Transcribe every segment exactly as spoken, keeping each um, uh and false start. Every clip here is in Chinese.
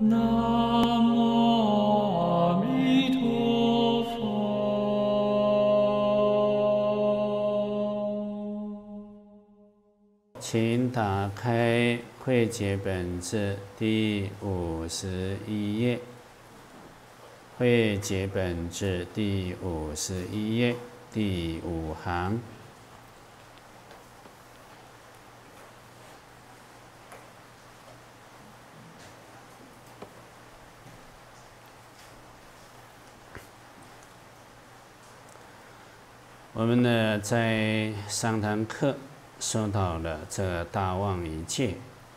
阿弥陀佛。请打开慧解本志第五十一页。慧解本志第五十一页第五行。我们呢，在上堂课说到了这大妄语戒。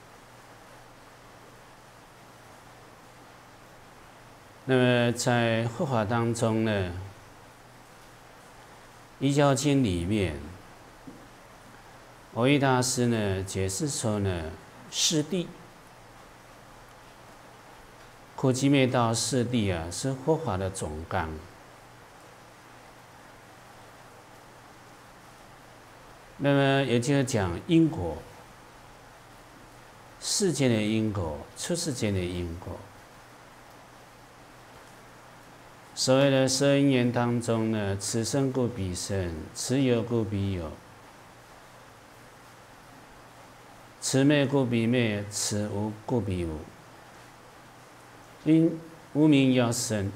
那么在佛法当中呢，《依教经》里面，蕅益大师呢解释说呢，四谛，苦集灭道四谛啊，是佛法的总纲。那么也就是讲因果，世间的因果，出世间的因果。所谓的十二因缘当中呢，此生故彼生，此有故彼有，此灭故彼灭，此无故彼无。因无明要生，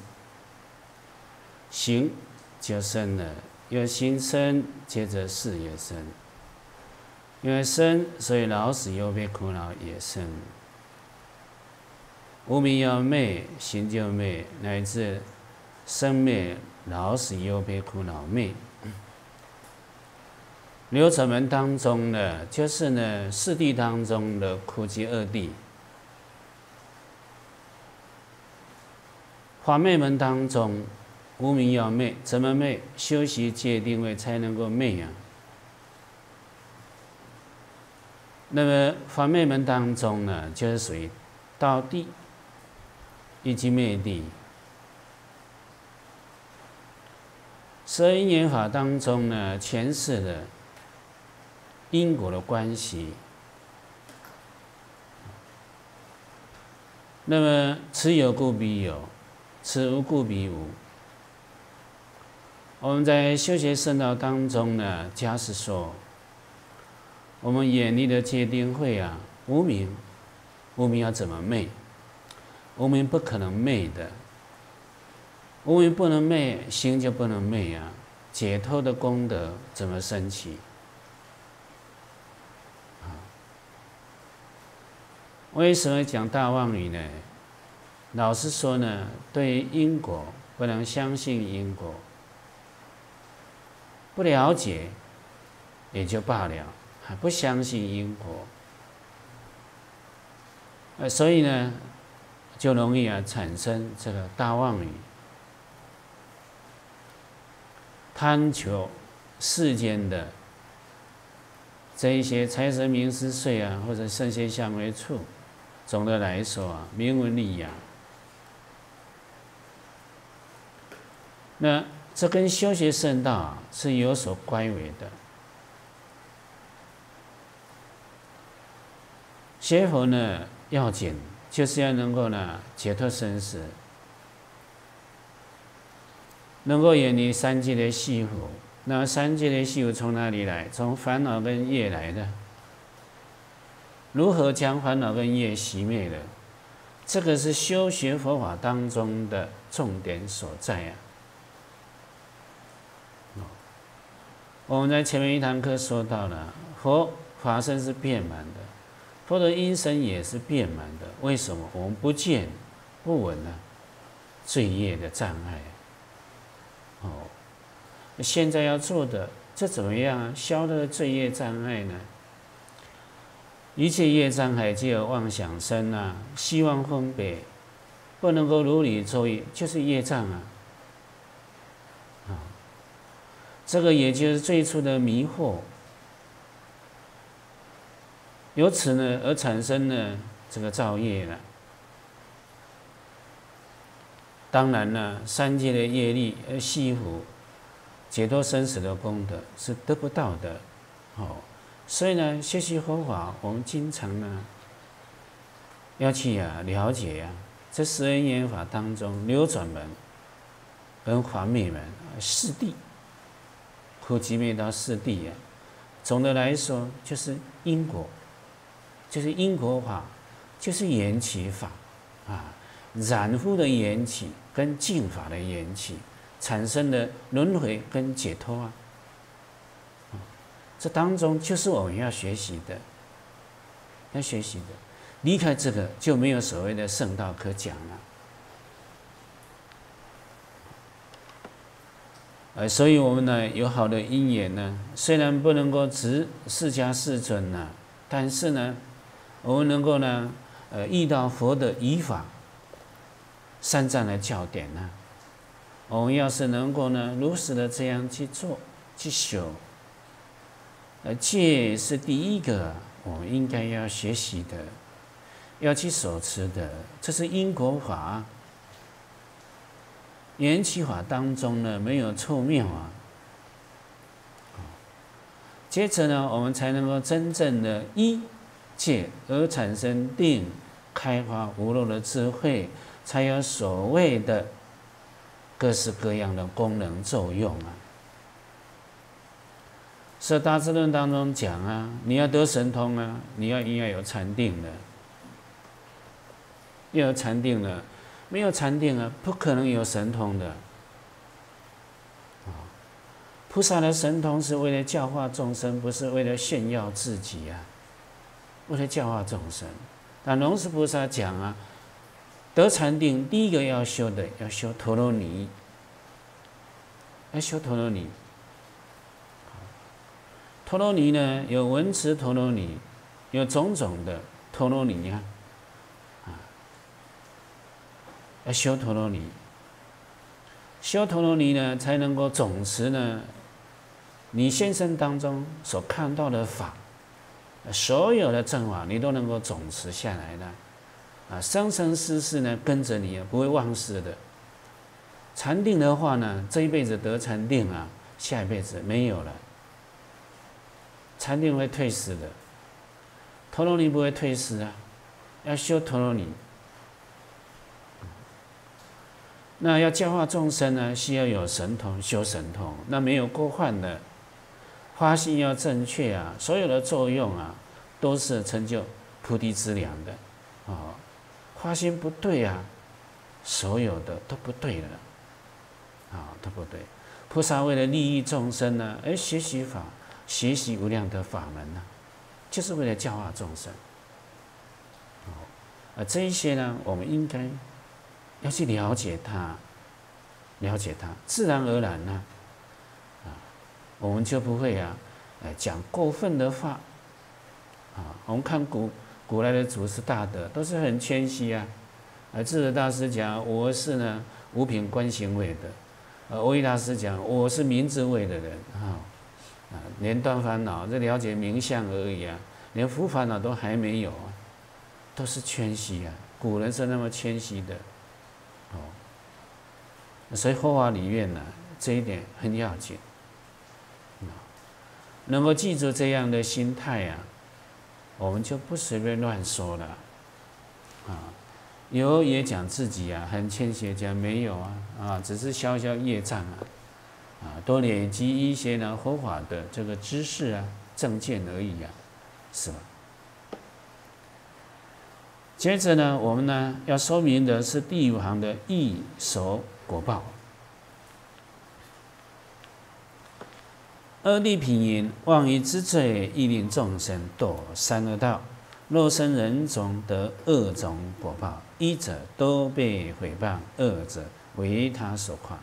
行就生了。有行生，接着事也生。因为生，所以老死忧悲苦恼也生。无明要灭，行就灭，乃至生灭、老死忧悲苦恼灭。流程门当中呢，就是呢四谛当中的苦集二谛。法灭门当中，无明要灭，怎么灭？修习戒定慧才能够灭啊。那么法灭门当中呢，就是属于道谛以及灭谛。十二因缘法当中呢，诠释了因果的关系。那么此有故彼有，此无故彼无。我们在修学圣道当中呢，假使说，我们眼里的戒定慧啊，无明，无明要怎么灭？无明不可能灭的，无明不能灭，行就不能灭啊。解脱的功德怎么升起？为什么讲大妄语呢？老实说呢，对于因果不能相信因果。不了解也就罢了，还不相信因果，呃，所以呢，就容易啊产生这个大妄语，贪求世间的这一些财神名食睡啊，或者圣贤相为处。总的来说啊，名闻利养，那。这跟修学圣道啊是有所乖违的。学佛呢，要紧就是要能够呢解脱生死，能够远离三界的系缚。那三界的系缚从哪里来？从烦恼跟业来的。如何将烦恼跟业熄灭的？这个是修学佛法当中的重点所在啊。我们在前面一堂课说到了，佛法身是遍满的，佛的因身也是遍满的。为什么？我们不见不闻呢？罪业的障碍。哦，现在要做的，这怎么样啊？消了罪业障碍呢？一切业障还皆有妄想生啊，希望分别，不能够如理作意，就是业障啊。这个也就是最初的迷惑，由此呢而产生了这个造业了。当然了，三界的业力而系缚解脱生死的功德是得不到的，哦，所以呢，学习佛法，我们经常呢要去啊了解啊这十二因缘法当中，流转门跟还灭门四谛，苦集灭道四谛啊。总的来说，就是因果，就是因果法，就是缘起法啊。染污的缘起跟净法的缘起，产生的轮回跟解脱啊。这当中就是我们要学习的，要学习的。离开这个，就没有所谓的圣道可讲了。呃，所以我们呢有好的因缘呢，虽然不能够值释迦世尊呢，但是呢，我们能够呢，呃，遇到佛的仪法、三藏的教典呢，我们要是能够呢，如实的这样去做、去修，呃，戒是第一个我们应该要学习的，要去守持的，这是因果法。缘起法当中呢，没有错谬啊。接着呢，我们才能够真正的依戒而产生定，开发无漏的智慧，才有所谓的各式各样的功能作用啊。所以《大智论》当中讲啊，你要得神通啊，你要应该有禅定的，要有禅定的。没有禅定啊，不可能有神通的。菩萨的神通是为了教化众生，不是为了炫耀自己啊，为了教化众生。那龙树菩萨讲啊，得禅定第一个要修的，要修陀罗尼，要修陀罗尼。陀罗尼呢，有文持陀罗尼，有种种的陀罗尼啊。要修陀罗尼，修陀罗尼呢，才能够总持呢，你现生当中所看到的法，所有的正法，你都能够总持下来的，啊，生生世世呢跟着你，不会忘失的。禅定的话呢，这一辈子得禅定啊，下一辈子没有了，禅定会退失的，陀罗尼不会退失啊，要修陀罗尼。那要教化众生呢，需要有神通，修神通。那没有过患的，发心要正确啊，所有的作用啊，都是成就菩提之良的。哦，发心不对啊，所有的都不对了，啊、哦，都不对。菩萨为了利益众生呢，而学习法，学习无量的法门呢、啊，就是为了教化众生。哦，啊，这一些呢，我们应该要去了解它，了解它，自然而然呢、啊，啊，我们就不会啊，呃，讲过分的话，啊，我们看古古来的祖师大德都是很谦虚啊，啊，智者大师讲我是呢五品观行位的，呃，欧益大师讲我是明智位的人啊，啊，连断烦恼，这了解名相而已啊，连福烦恼都还没有啊，都是谦虚啊，古人是那么谦虚的。哦，所以佛法里面呢，这一点很要紧。能够记住这样的心态啊，我们就不随便乱说了。啊，有也讲自己啊，很谦虚讲没有啊，啊，只是消消业障啊，啊，多累积一些呢佛法的这个知识啊、正见而已啊，是吧？接着呢，我们呢要说明的是第五行的异熟果报。二谛品云：妄于之罪，亦令众生堕三恶道。若生人中得二种果报，一者都被毁谤，二者为他所诳。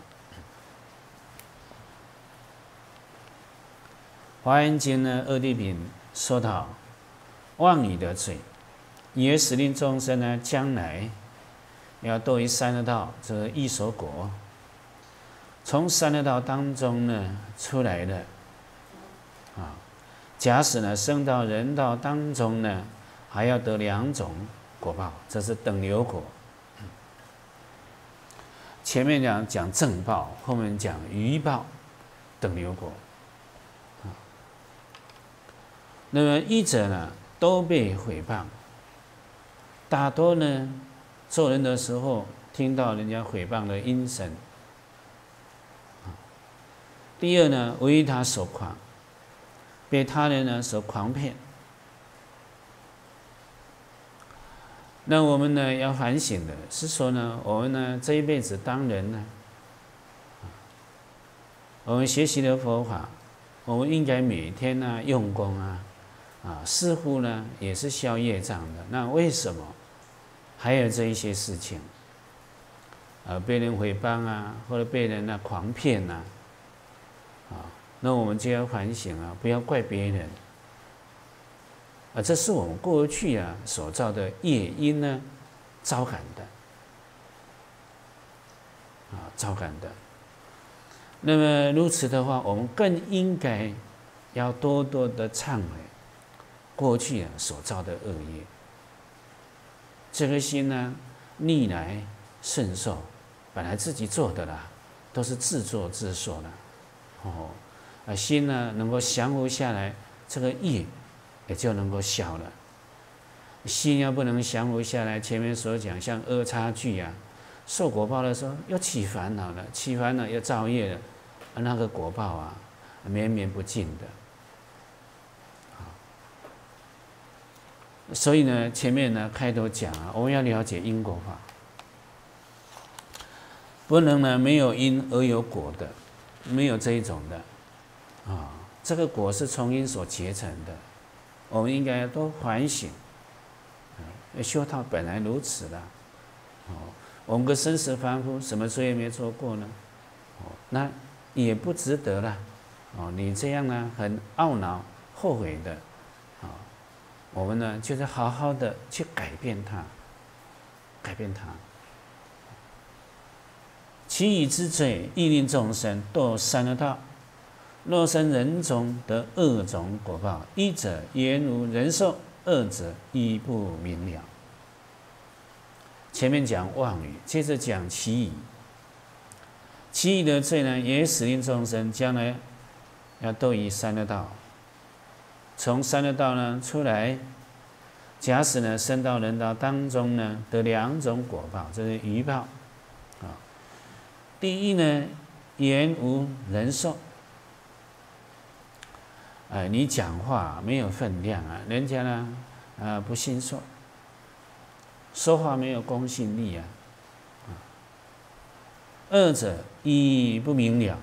华严经呢，二谛品说到妄语的罪。也使令众生呢，将来要堕于三恶道，这个异熟果。从三恶道当中呢出来的，啊，假使呢生到人道当中呢，还要得两种果报，这是等流果。前面讲讲正报，后面讲余报，等流果。啊，那么一者呢都被毁谤。大多呢， 做人的时候听到人家诽谤的阴神。第二呢，为他所诳，被他人呢所诳骗。那我们呢要反省的是说呢，我们呢这一辈子当人呢，我们学习了佛法，我们应该每天呢用功啊，啊，似乎呢也是消业障的。那为什么还有这一些事情？啊，被人诽谤啊，或者被人呢诳骗呐，啊，那我们就要反省啊，不要怪别人。啊，这是我们过去啊所造的业因呢，招感的，啊，招感的。那么如此的话，我们更应该要多多的忏悔过去啊所造的恶业。这个心呢，逆来顺受，本来自己做的啦，都是自作自受啦。哦，啊，心呢能够降伏下来，这个业也就能够消了。心要不能降伏下来，前面所讲像恶差距啊，受果报的时候又起烦恼了，起烦恼又造业了，那个果报啊，绵绵不尽的。所以呢，前面呢开头讲啊，我们要了解因果法，不能呢没有因而有果的，没有这一种的啊。这个果是从因所结成的，我们应该多反省。修道本来如此啦，哦，我们个生死凡夫，什么罪也没做过呢？哦，那也不值得啦。哦，你这样呢，很懊恼、后悔的，啊，我们呢，就是好好的去改变它，改变它。其余之罪，亦令众生堕三恶道。若生人中得二种果报，一者言无人寿，二者亦不明了。前面讲妄语，接着讲其余。其余的罪呢，也使令众生将来要堕于三恶道。从三恶道呢出来，假使呢生到人道当中呢，得两种果报，这是余报啊。第一呢，言无人寿。哎，你讲话没有分量啊，人家呢，啊不信受，说话没有公信力啊。二者亦不明了，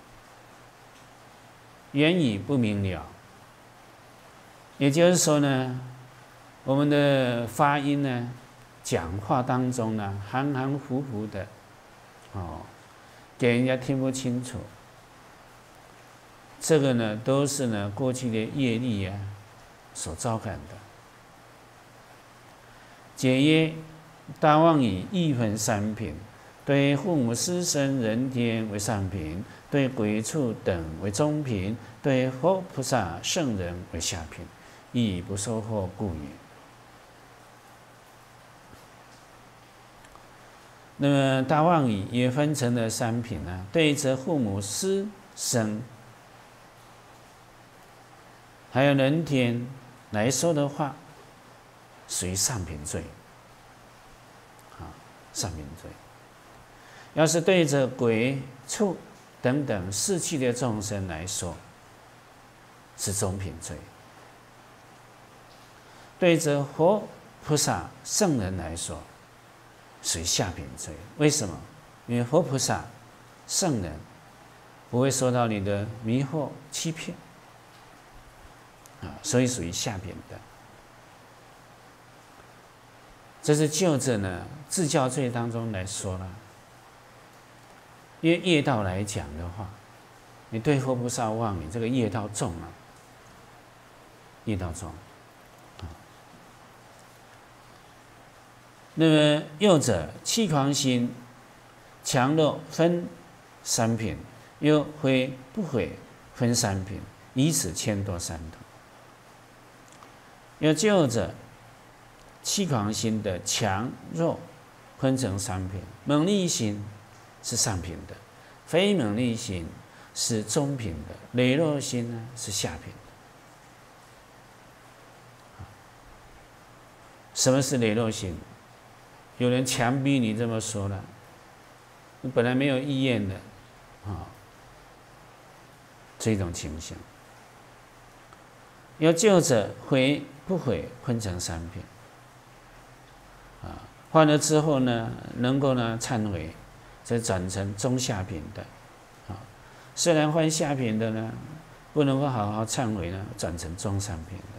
言语不明了，也就是说呢，我们的发音呢，讲话当中呢，含含糊糊的，哦，给人家听不清楚。这个呢，都是呢过去的业力啊所招感的。解曰：大妄语亦分三品，对父母师生人天为上品，对鬼畜等为中品，对佛菩萨圣人为下品，亦不受惑故也。那么大妄语也分成了三品呢，对着父母师生还有人天来说的话，属于上品罪，啊，上品罪。要是对着鬼畜等等逝去的众生来说，是中品罪；对着佛菩萨圣人来说，属于下品罪。为什么？因为佛菩萨圣人不会受到你的迷惑欺骗。所以属于下品的，这是就着呢自教罪当中来说了。因为业道来讲的话，你对佛菩萨妄语，这个业道重啊，业道重。那么右者气狂心强弱分三品，又悔不悔分三品，以此牵多三途。要就着气狂心的强弱分成三品，猛力心是上品的，非猛力心是中品的，磊落心呢是下品的。什么是磊落心？ 有人强逼你这么说了，你本来没有意愿的，啊，这种情形。要就着悔不悔分成三品，啊，换了之后呢，能够呢忏悔，再转成中下品的，啊，虽然换下品的呢，不能够好好忏悔呢，转成中上品的。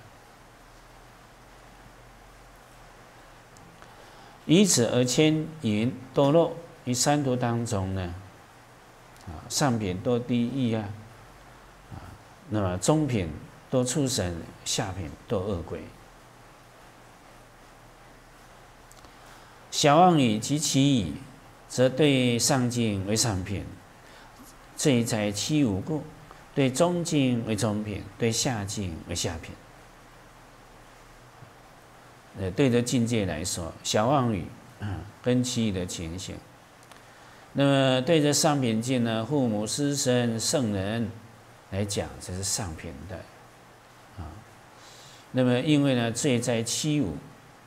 以此而牵引堕落于三途当中呢，啊，上品多地狱啊，啊，那么中品多畜生，下品多恶鬼。小妄语及其语，则对上境为上品，这在其无故；对中境为中品，对下境为下品。呃，对着境界来说，小妄语，嗯，跟其余的情形。那么对着上品境呢，父母师生圣人来讲，这是上品的，啊。那么因为呢，罪在七五，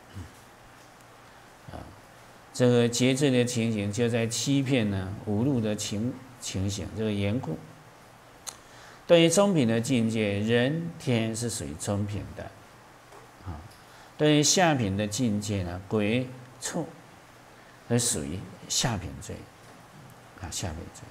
啊，这个劫罪的情形就在欺骗呢、侮辱的情情形这个缘故。对于中品的境界，人天是属于中品的。对于下品的境界呢，鬼畜是属于下品罪，啊，下品罪。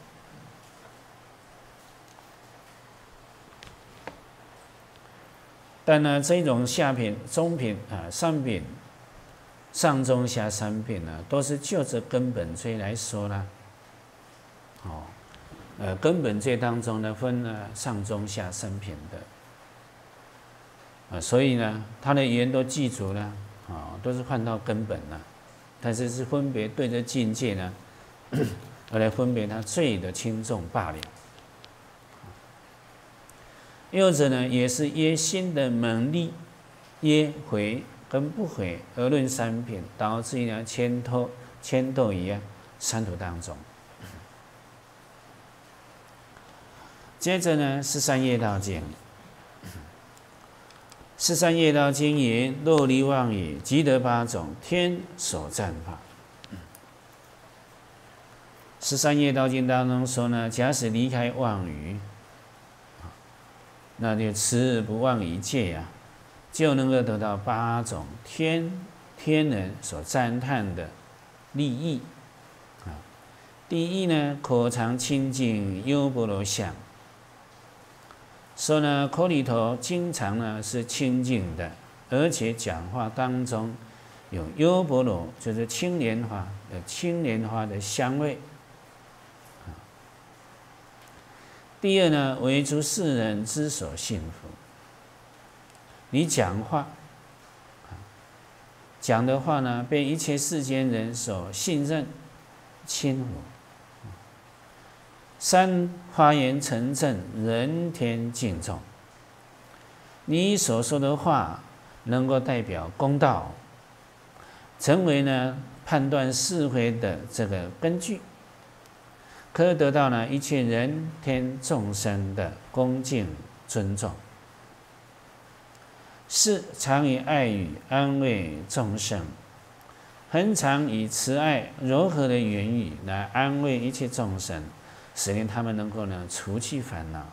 但呢，这种下品、中品啊、上品、上中下三品呢，都是就着根本罪来说啦。哦，呃，根本罪当中呢，分了上中下三品的。啊，所以呢，他的言都记住了，啊，都是换到根本了，但是是分别对着境界呢，而来分别他罪的轻重罢了。又者呢，也是耶心的猛力，耶悔跟不悔而论三品，导致于呢牵头牵斗于啊三途当中。接着呢，十三业道经。十三业道经言：若离妄语，即得八种天所赞法。十三业道经当中说呢，假使离开妄语，那就持不忘一戒呀、啊，就能够得到八种天天人所赞叹的利益啊。第一呢，口常清净优波罗相。说呢，口里头经常呢是清净的，而且讲话当中有优波罗，就是青莲花，有青莲花的香味。第二呢，为诸世人之所信服。你讲话，讲的话呢，被一切世间人所信任、亲服。三花言成正，人天敬重。你所说的话能够代表公道，成为呢判断是非的这个根据，可得到呢一切人天众生的恭敬尊重。四常以爱语安慰众生，很常以慈爱柔和的言语来安慰一切众生，使令他们能够呢除去烦恼。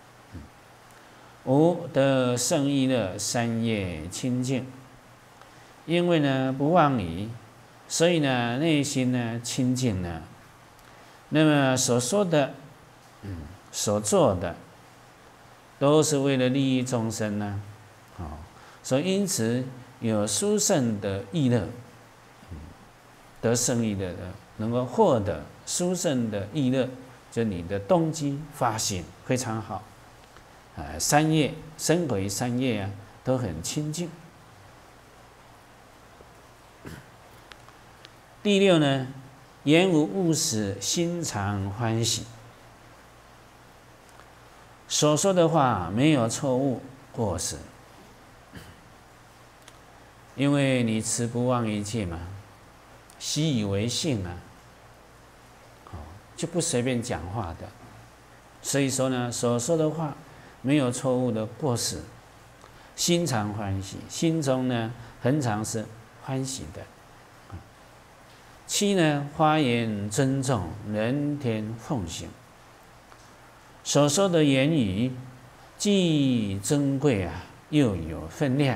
五得胜意乐，三业清净。因为呢不妄语，所以呢内心呢清净呢，那么所说的、嗯、所做的，都是为了利益众生呢。哦，所以因此有殊胜的意乐，嗯、得胜意乐的，能够获得殊胜的意乐。就你的动机发心非常好，啊，三业身轨三业啊都很清净。第六呢，言无误使，心常欢喜。所说的话没有错误过失，因为你持不忘一戒嘛，习以为信啊。就不随便讲话的，所以说呢，所说的话没有错误的过失，心常欢喜，心中呢恒常是欢喜的， 七呢，花言尊重，人天奉行。所说的言语既珍贵啊，又有分量。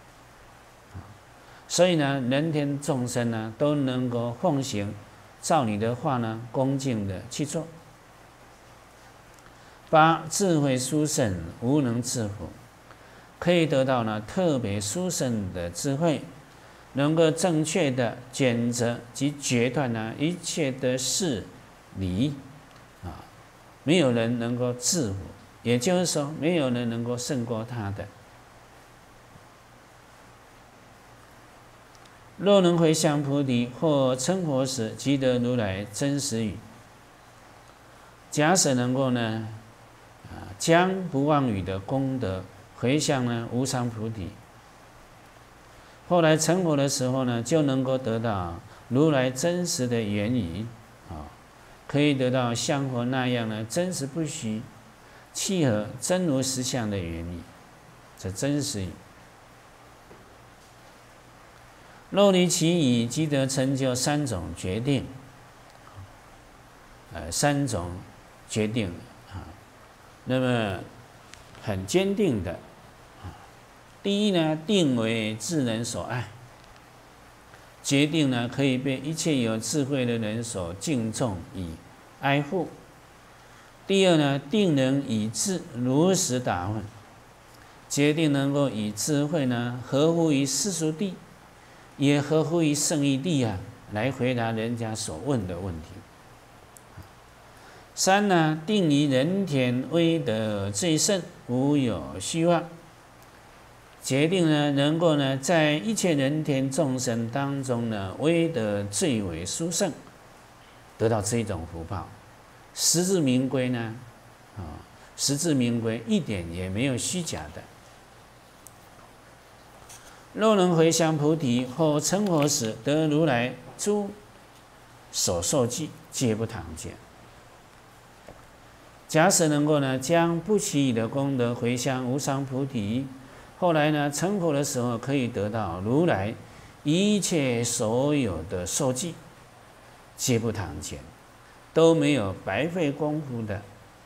所以呢，人天众生呢都能够奉行，照你的话呢，恭敬的去做。八，智慧殊胜，无能自负，可以得到呢特别殊胜的智慧，能够正确的选择及决断呢一切的事理啊，没有人能够自负，也就是说，没有人能够胜过他的。若能回向菩提或成佛时，即得如来真实语。假使能够呢，啊，将不妄语的功德回向呢无上菩提，后来成佛的时候呢，就能够得到如来真实的言语，啊，可以得到像佛那样呢真实不虚、契合真如实相的言语，这真实语。若离其语，即得成就三种决定。呃，三种决定啊，那么很坚定的啊。第一呢，定为智人所爱，决定呢可以被一切有智慧的人所敬重以爱护。第二呢，定能以智如实答问，决定能够以智慧呢合乎于世俗谛，也合乎于圣义谛啊，来回答人家所问的问题。三呢，定于人天威德最胜，无有虚妄。决定呢，能够呢，在一切人天众生当中呢，威德最为殊胜，得到这一种福报，实至名归呢，啊，实至名归，一点也没有虚假的。若能回向菩提或成佛时，得如来诸所受记，皆不堂见。假使能够呢，将不起的功德回向无上菩提，后来呢，成佛的时候可以得到如来一切所有的受记，皆不堂见，都没有白费功夫的。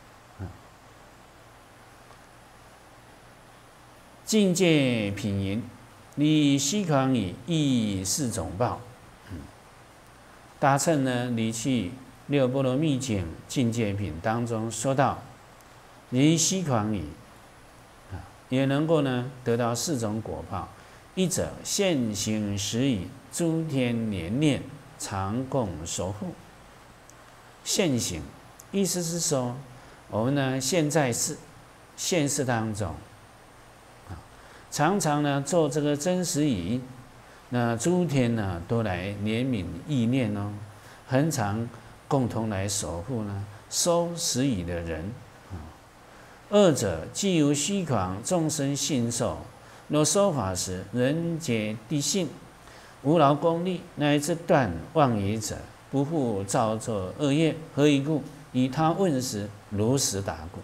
境界品云：离虚诳语，亦是种报。嗯，大乘呢，离去六波罗蜜经境界品当中说到，离虚诳语啊，也能够呢得到四种果报。一者现行实语，诸天连念，常共守护。现行意思是说，我们呢现在是现实当中。常常呢做这个真实语，那诸天呢都来怜悯意念哦，恒常共同来守护呢收实语的人。二者既有虚诳，众生信受，若说法时，人皆谛信，无劳功利，乃至断妄语者，不复造作恶业。何以故？以他问时，如实答故。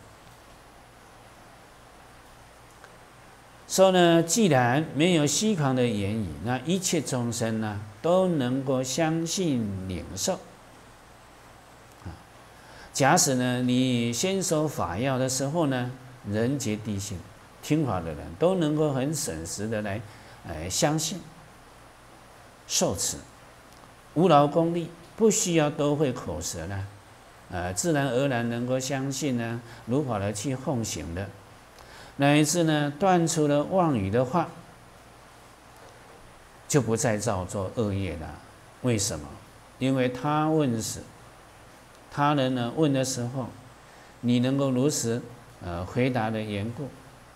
说呢，既然没有虚诳的言语，那一切众生呢都能够相信领受。假使呢你先说法要的时候呢，人皆谛信，听法的人都能够很审实的来，呃，相信、受持，无劳功利，不需要多会口舌了，呃，自然而然能够相信呢，如法的去奉行的。乃至呢，断除了妄语的话，就不再造作恶业了。为什么？因为他问时，他人呢问的时候，你能够如实呃回答的缘故。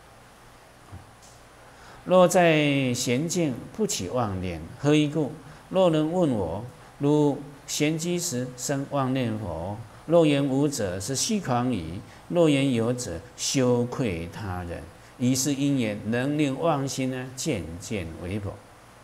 若在闲静不起妄念，何以故？若能问我，如闲居时生妄念否？若言无者，是虚诳语；若言有者，羞愧他人。以是因缘，能令妄心呢渐渐微薄。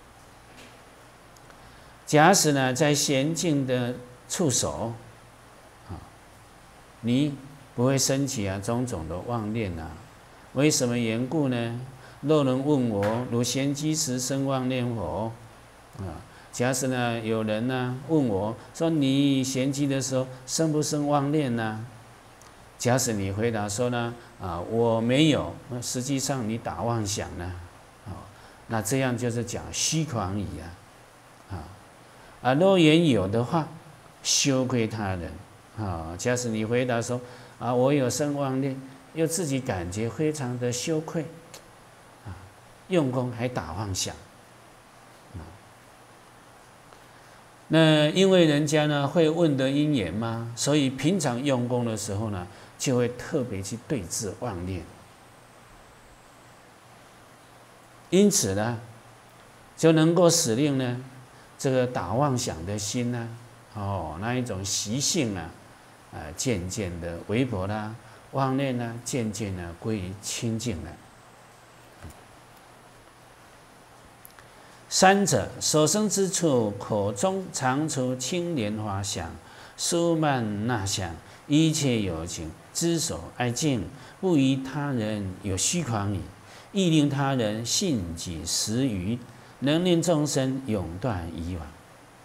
假使呢在闲静的处所，啊，你不会升起啊种种的妄念啊。为什么缘故呢？若能问我，如闲居时生妄念否？啊， 假使呢有人呢问我说你贤妻的时候生不生妄念呢？假使你回答说呢啊我没有，那实际上你打妄想呢，啊那这样就是讲虚诳矣啊，啊啊若言有的话，羞愧他人啊。假使你回答说啊我有生妄念，又自己感觉非常的羞愧，啊用功还打妄想。那因为人家呢会问得因缘嘛，所以平常用功的时候呢，就会特别去对治妄念。因此呢，就能够使令呢这个打妄想的心呢，哦那一种习性呢，啊、呃、渐渐的微薄啦，妄念呢渐渐的归于清净了。三者，所生之处，口中常出青莲花香，舒曼那香，一切有情，知所爱敬，不依他人有虚诳矣，亦令他人信己实于，能令众生永断以往。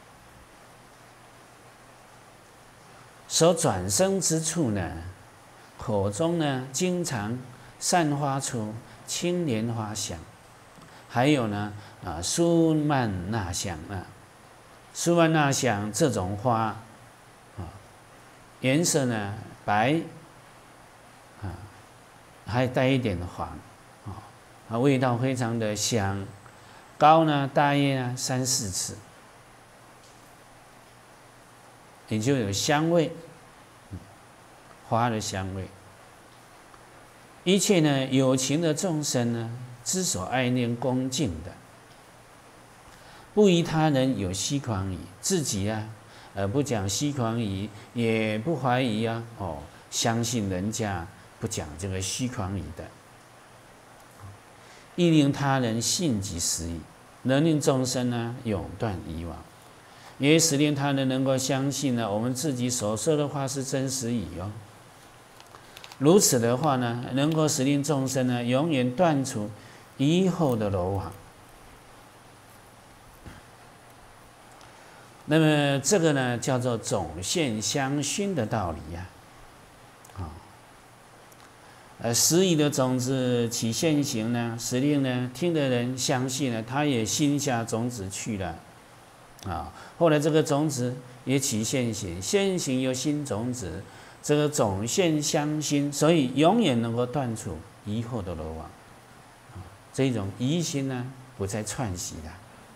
所转生之处呢，口中呢经常散发出青莲花香。还有呢，啊，舒曼那香啊，舒曼那香这种花，啊，颜色呢白，啊，还带一点黄，啊，味道非常的香，高呢大约呢三四尺，也就有香味，花的香味。一切呢有情的众生呢，知所爱念恭敬的，不依他人有虚诳矣，自己啊，呃不讲虚诳矣，也不怀疑啊，哦，相信人家不讲这个虚诳矣的，亦令他人信己实矣，能令众生呢永断以往，也使令他人能够相信呢，我们自己所说的话是真实矣哦。如此的话呢，能够使令众生呢永远断除以后的罗网。那么这个呢，叫做种现相熏的道理呀、啊。啊，呃，实义的种子起现行呢，使令呢听的人相信呢，他也心下种子去了。啊，后来这个种子也起现行，现行有新种子。这个种现相熏，所以永远能够断除疑惑的罗网。这种疑心呢，不再串习了。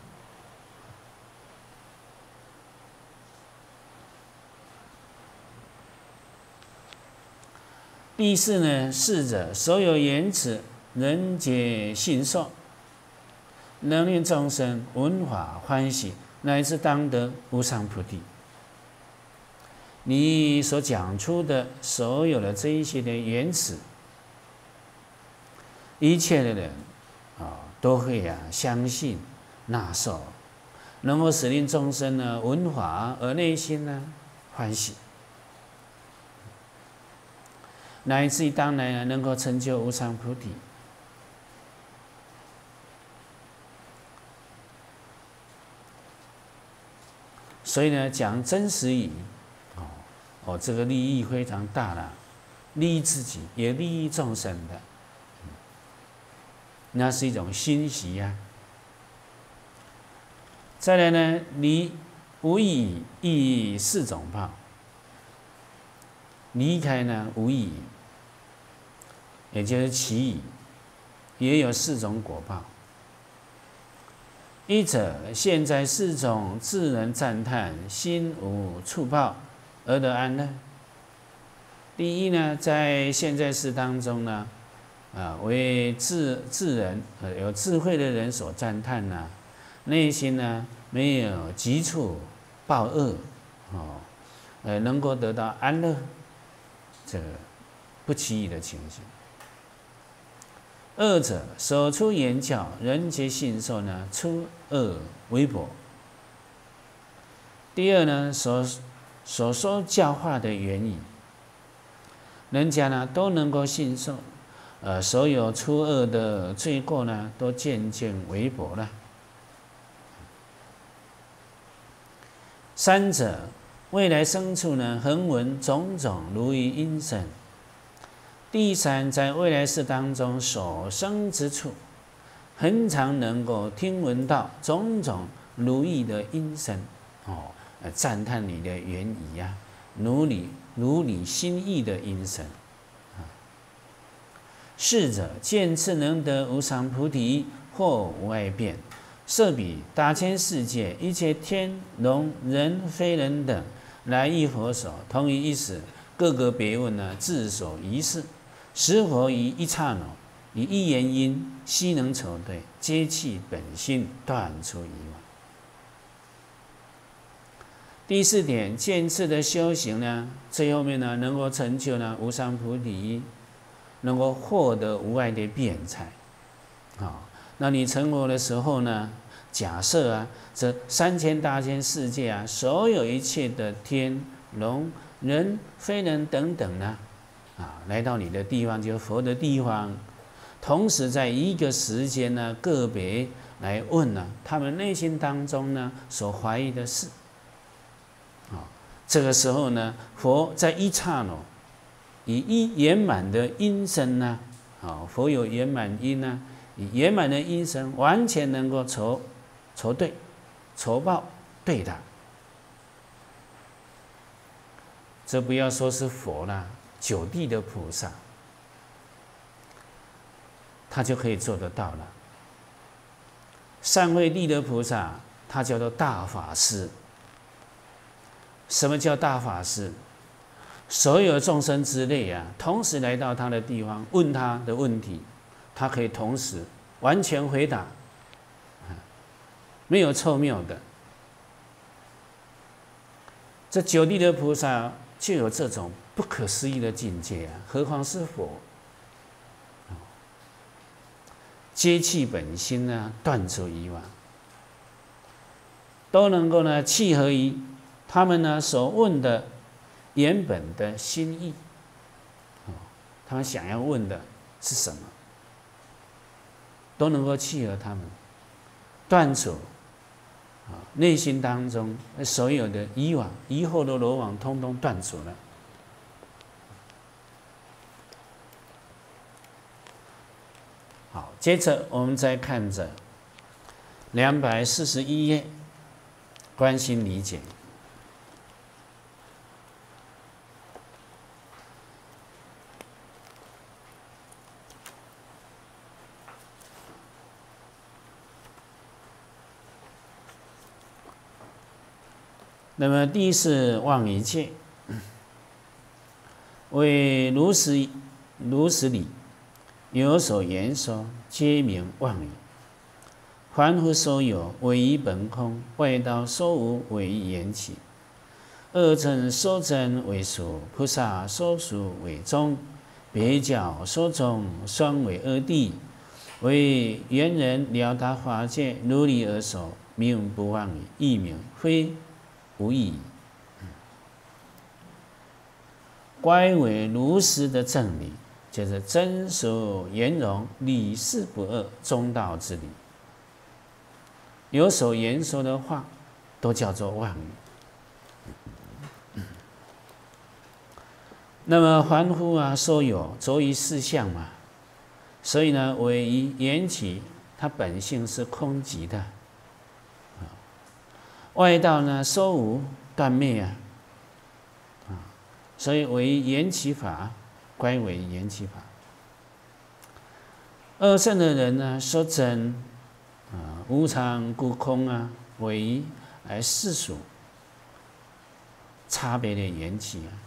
第四呢，四者所有言辞，人皆信受，能令众生闻法欢喜，乃至当得无上菩提。你所讲出的所有的这一些的言辞，一切的人啊，都会啊相信纳受，能够使令众生呢闻法而内心呢欢喜，乃至于当然能够成就无上菩提。所以呢，讲真实语。哦，这个利益非常大了，利益自己也利益众生的，那是一种欣喜呀、啊。再来呢，离无以亦四种报，离开呢无以，也就是其以，也有四种果报。一者现在四种自人赞叹，心无触报。而得安乐。第一呢，在现在世当中呢，啊，为智智人，呃，有智慧的人所赞叹呢，内心呢没有急处报恶，哦，呃，能够得到安乐，这个不其已的情形。二者所出言教，人皆信受呢，出恶微薄。第二呢，所所说教化的原意，人家呢都能够信受，呃，所有出恶的罪过呢，都渐渐微薄了。 三者未来生处呢，恒闻种种如意音声。第三，在未来世当中所生之处，很常能够听闻到种种如意的音声，哦，赞叹你的原意啊，如你如你心意的音声。是者见次能得无上菩提，或无碍变，设彼大千世界一切天龙人非人等，来依佛所，同于一时，各个别问呢，自所宜事，实佛于一刹那，以一言因，悉能筹对，皆弃本心，断除疑惑。第四点，见次的修行呢，最后面呢，能够成就呢无上菩提，能够获得无碍的辩才。啊，那你成佛的时候呢，假设啊，这三千大千世界啊，所有一切的天龙人非人等等呢，啊，来到你的地方，就是佛的地方，同时在一个时间呢，个别来问呢、啊，他们内心当中呢所怀疑的事。啊，这个时候呢，佛在一刹那，以一圆满的音声呢，啊，佛有圆满音呢，以圆满的音声，完全能够筹筹对、筹报对答。这不要说是佛啦，九地的菩萨，他就可以做得到了。善慧地的菩萨，他叫做大法师。什么叫大法师？所有众生之类啊，同时来到他的地方，问他的问题，他可以同时完全回答，没有凑妙的。这九地的菩萨就有这种不可思议的境界啊，何况是佛？皆弃本心呢，断除疑惑，都能够呢契合于他们呢所问的原本的心意，他们想要问的是什么，都能够契合他们，断除啊内心当中所有的疑网、疑惑的罗网，通通断除了。好，接着我们再看着两百四十一页，关心理解。那么第一是妄一切，为如实如实理，有所言说，皆名妄语。凡夫所有，唯一本空；外道所无，唯一缘起。二乘所证为属，菩萨所属为宗，别教所宗双为二谛。为缘人了达法界，如理而说，名不妄语，亦名非无义，乖为如实的正理，就是真俗圆融、理事不二、中道之理。有所言说的话，都叫做妄语。那么凡夫啊，所有着于事相嘛，所以呢，唯于缘起，它本性是空寂的。外道呢，所无断灭啊，啊，所以为缘起法，乖为缘起法。二乘的人呢，说真啊，无常故空啊，为来世俗差别的缘起啊。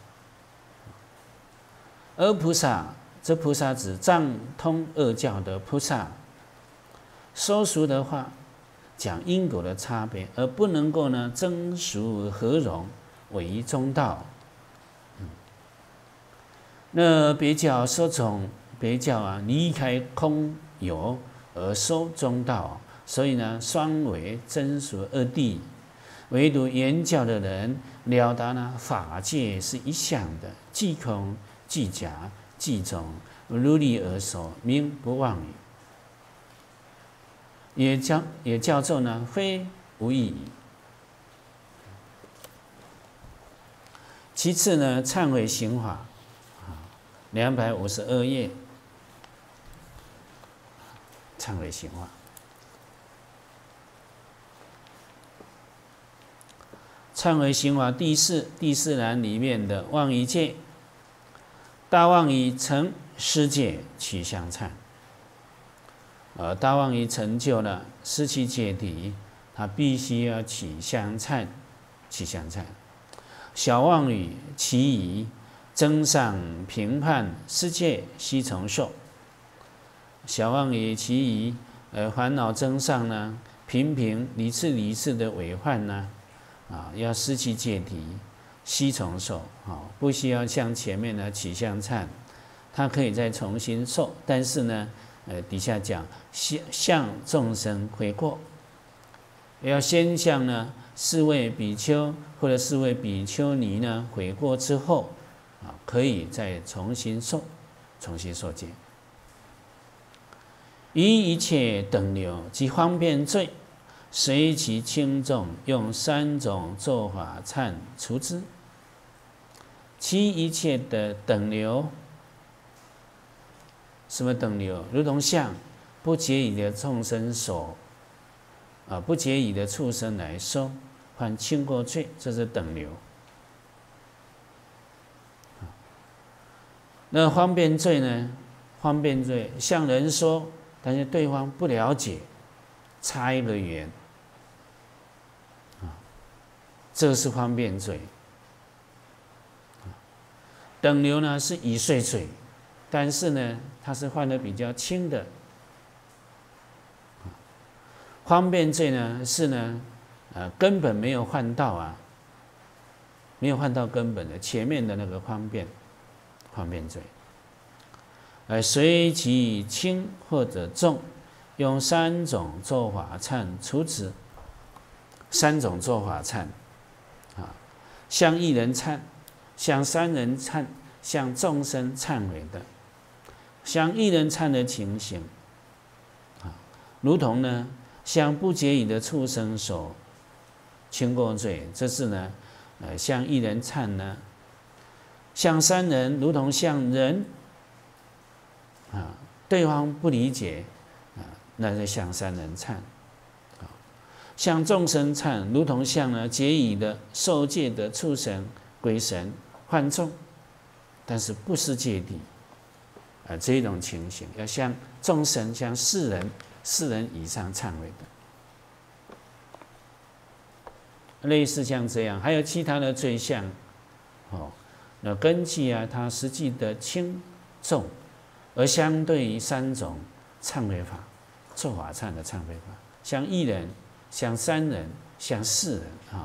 而菩萨，这菩萨指藏通二教的菩萨，说俗的话，讲因果的差别，而不能够呢真俗合融，唯一中道。嗯，那别教说从别教啊离开空有而说中道，所以呢双为真俗二谛。唯独原教的人了达呢法界是一向的，即空即假即中，如理而说，名不妄语。也叫也叫做呢非无意义。 其次呢，忏悔行法啊，两百五十二页，忏悔行法。忏悔行法第四第四栏里面的妄一戒，大妄以成世界取相忏。而大妄一成就了失去戒体，他必须要取相忏，取相忏。小妄语其疑，增上评判世界悉从受。小妄语其疑，呃，烦恼增上呢，频频离次离次的违犯呢，啊，要失去戒体，悉从受，啊，不需要像前面的取相忏，他可以再重新受，但是呢，呃，底下讲向众生悔过，要先向呢四位比丘或者四位比丘尼呢悔过之后，啊，可以再重新受，重新受戒。于一切等流及方便罪，随其轻重，用三种做法忏除之。其一切的等流，什么等流？如同像不解已的众生所，啊，不解已的畜生来说，犯轻过罪，这是等流。那方便罪呢？方便罪向人说，但是对方不了解，差一个缘，啊，这是方便罪。等流呢是已遂罪，但是呢，它是犯的比较轻的。方便罪呢是呢，呃，根本没有犯到啊，没有犯到根本的前面的那个方便，方便罪。呃，随其轻或者重，用三种做法忏除之。三种做法忏，啊，向一人忏，向三人忏，向众生忏悔的。向一人忏的情形，啊，如同呢，向不解已的畜生所轻过罪，这是呢，呃，向一人忏呢；向三人，如同向人。啊，对方不理解，啊，那就向三人忏；啊，向众生忏，如同向呢解已的受戒的畜生、鬼神犯众，但是不是戒体，啊，这一种情形要向众生、向世人、世人以上忏悔的，类似像这样，还有其他的罪项，哦，那根据啊，它实际的轻重。而相对于三种忏悔法，做法忏的忏悔法，像一人、像三人、像四人啊。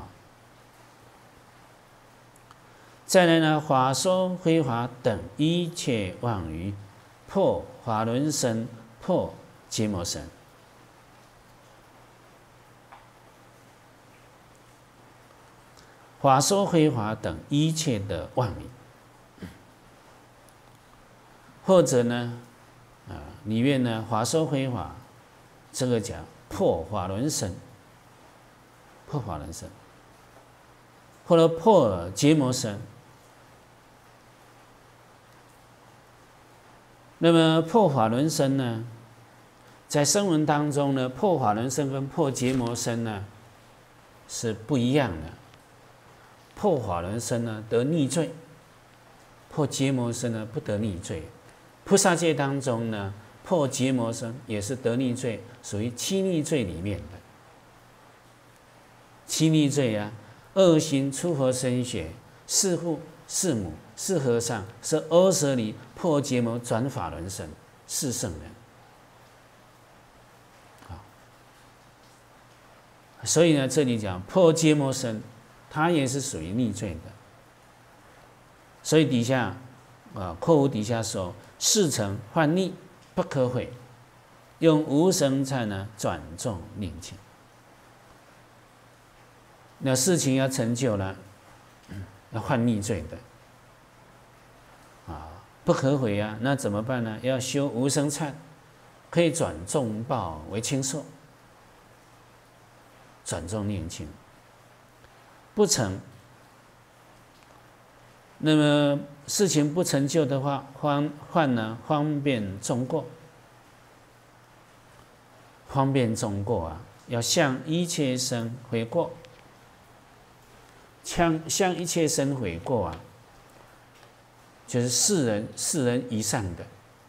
再来呢，法说非法等一切妄语，破法轮身，破结魔身。法说非法等一切的妄语。或者呢，啊，里面呢，法说非法，这个讲破法轮身，破法轮身，或者破结魔身。那么破法轮身呢，在声闻当中呢，破法轮身跟破结魔身呢是不一样的。破法轮身呢得逆罪，破结魔身呢不得逆罪。菩萨戒当中呢，破结魔身也是得逆罪，属于七逆罪里面的。七逆罪啊，恶心、出佛身血、弑父、弑母、弑和尚、是阿舍离、破结魔、转法轮身，是圣人。好，所以呢，这里讲破结魔身，它也是属于逆罪的。所以底下啊，括弧底下说。事成犯逆不可悔，用无生忏呢转重令轻。那事情要成就了，要犯逆罪的啊，不可悔啊，那怎么办呢？要修无生忏，可以转重报为轻受，转重令轻。不成那么事情不成就的话，方犯呢方便中过，方便中过啊，要向一切生悔过，向向一切生悔过啊，就是四人四人以上的。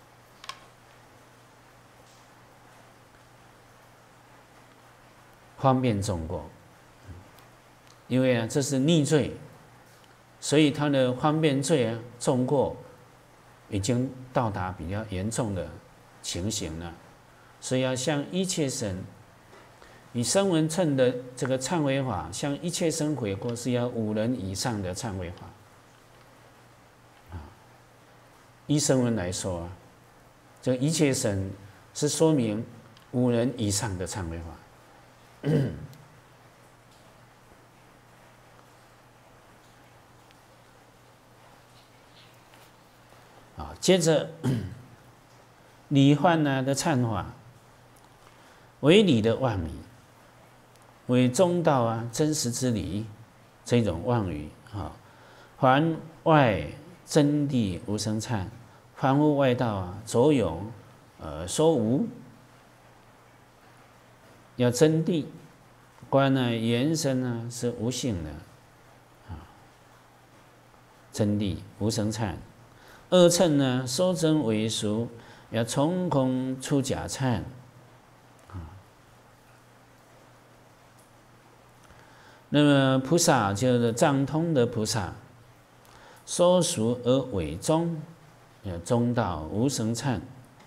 方便中过，因为啊这是逆罪，所以他的方便罪啊中过，已经到达比较严重的情形了，所以要向一切生，以声闻乘的这个忏悔法，向一切生悔过是要五人以上的忏悔法。啊，依声闻来说啊，这一切生是说明五人以上的忏悔法。啊，接着理患呢的忏法，为理的妄语，为中道啊真实之理，这种妄语啊，凡外真谛无生忏，凡夫外道啊左有呃说无。要真谛，观呢原身呢是无性的，啊，真谛无生忏。二乘呢收真为俗，要从空出假忏，啊。那么菩萨就是藏通的菩萨，收俗而为中，要中道无生忏。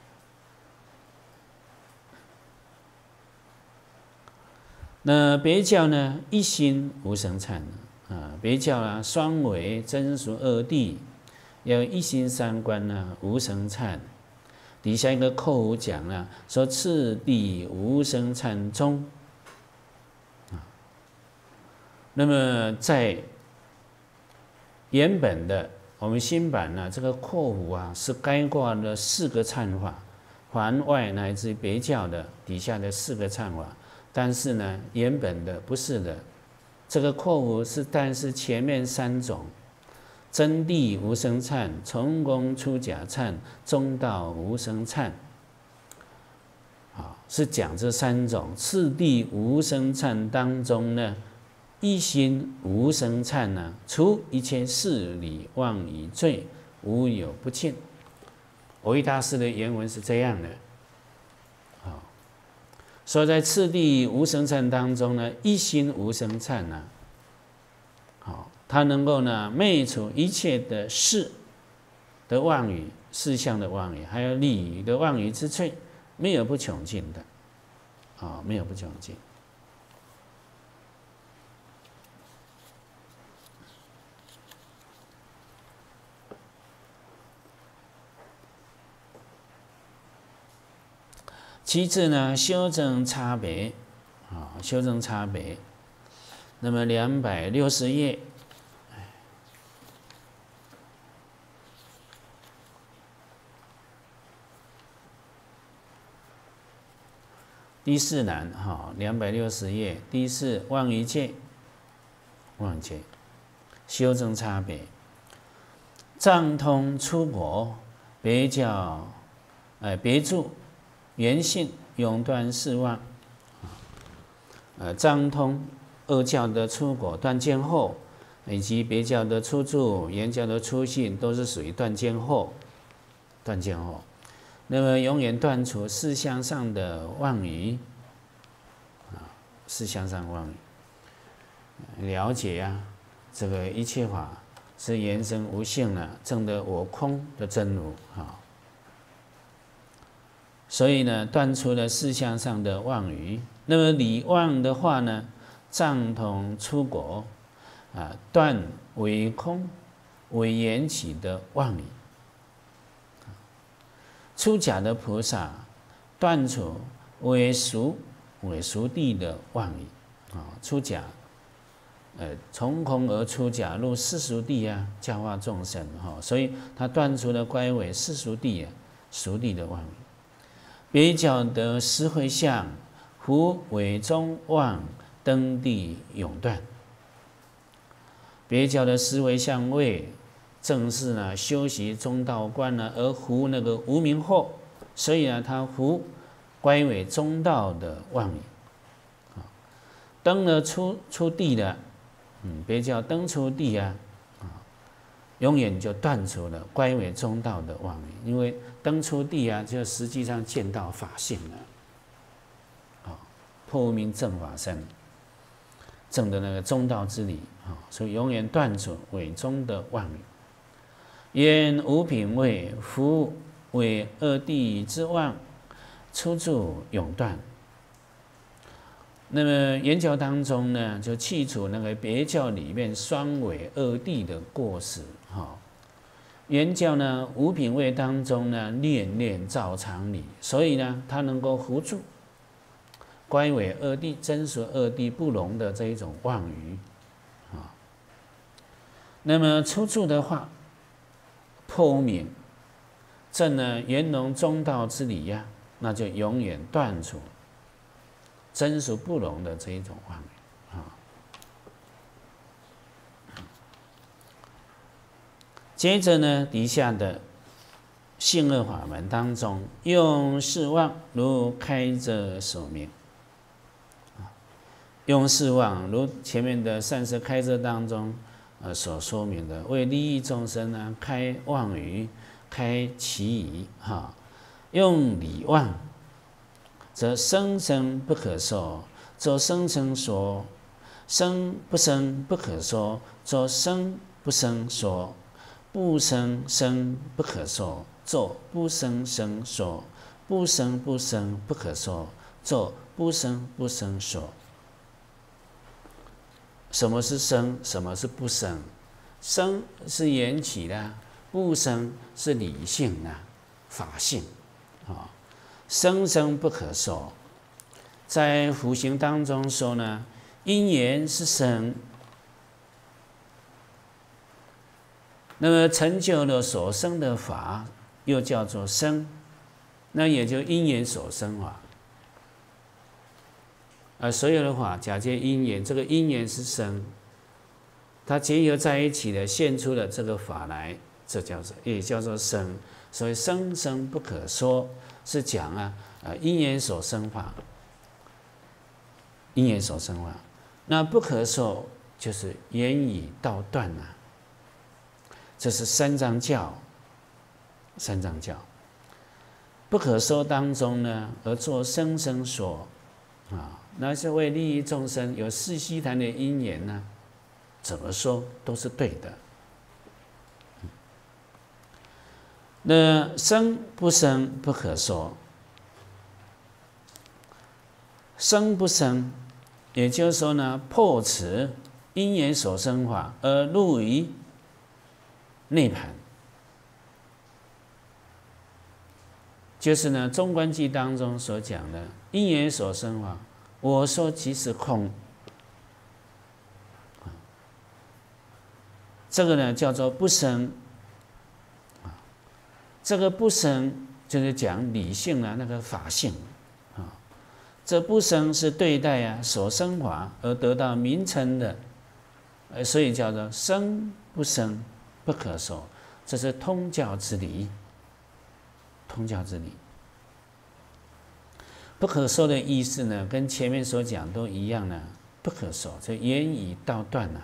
那别教呢，一心无生忏啊，别教啊，双为真俗二谛，要一心三观呢，无生忏。底下一个扣弧讲了，说次第无生忏中啊。那么在原本的我们新版呢，这个括弧啊，是概括了四个忏法，凡外乃至别教的底下的四个忏法。但是呢，原本的不是的，这个括弧是，但是前面三种，真谛无生忏，从空出假忏，中道无生忏，啊，是讲这三种。次第无生忏当中呢，一心无生忏呢，除一切事理妄语罪，无有不尽。蕅益大师的原文是这样的。所以在次第无生忏当中呢，一心无生忏呢，好，它能够呢灭除一切的事的妄语、事项的妄语，还有理的妄语之罪，没有不穷尽的，啊，没有不穷尽。其次呢，修正差别，啊，修正差别。那么两百六十页，第四栏哈，两百六十页，第四妄语戒，妄语戒，修正差别。藏通出国，别教，哎，别住。原性永断四妄，呃，藏通二教的出果断见后，以及别教的出住、原教的出性，都是属于断见后。断见后，那么永远断除事项上的妄语，啊，事项上妄语，了解啊，这个一切法是原生无性了，证得我空的真如啊。所以呢，断除了事项上的妄语。那么理妄的话呢，藏通出果，啊，断为空、为缘起的妄语。出假的菩萨，断除为熟、为熟地的妄语。啊，出假，呃，从空而出假，入世俗地啊，教化众生哈。所以他断除了乖为世俗地啊，熟地的妄语。别教得实会相，胡为中妄登地永断。别教的实为相位， 正是呢修习中道观呢，而胡那个无明惑，所以呢他胡乖为中道的妄语。登了出出地的，嗯，别叫登出地啊，啊，永远就断除了乖为中道的妄语，因为登出地啊，就实际上见到法性了，啊，破无明正法身，正的那个中道之理啊，所以永远断除伪中的妄语。言无品位，夫为二谛之妄，出处永断。那么言教当中呢，就去除那个别教里面双伪二谛的过失。哈，言教呢无品位当中呢，念念照常理，所以呢，它能够扶助乖伪二谛、真实二谛不容的这一种妄语。啊，那么出处的话，破无明，正呢圆融中道之理呀、啊，那就永远断除真俗不容的这一种妄语啊。接着呢，底下的性恶法门当中，用四望如开遮所明。用四望如前面的善舍开遮当中，呃所说明的，为利益众生呢，开妄语，开其疑哈。用理妄，则生生不可说，作生生说；生不生不可说，作生不生说；不生生不可说，作不生生说；不生不生不可说，作不生不生说。什么是生？什么是不生？生是缘起的，不生是理性的法性啊。生生不可说，在辅行当中说呢，因缘是生，那么成就了所生的法，又叫做生，那也就因缘所生法。而所有的法假借因缘，这个因缘是生，它结合在一起的，现出了这个法来，这叫做也叫做生。所以生生不可说，是讲啊，呃，因缘所生法，因缘所生法。那不可说就是言语道断啊，这是三藏教，三藏教不可说当中呢，而作生生说啊，那是为利益众生，有四悉檀的因缘呢，怎么说都是对的。那生不生不可说，生不生，也就是说呢，破此因缘所生法而入于涅槃，就是呢，《中观记》当中所讲的因缘所生法，我说即是空，这个呢叫做不生。这个不生就是讲理性啊，那个法性啊。这不生是对待啊所生法而得到名称的，呃，所以叫做生不生不可说，这是通教之理。通教之理，不可说的意思呢，跟前面所讲都一样呢。不可说，这言语道断啊。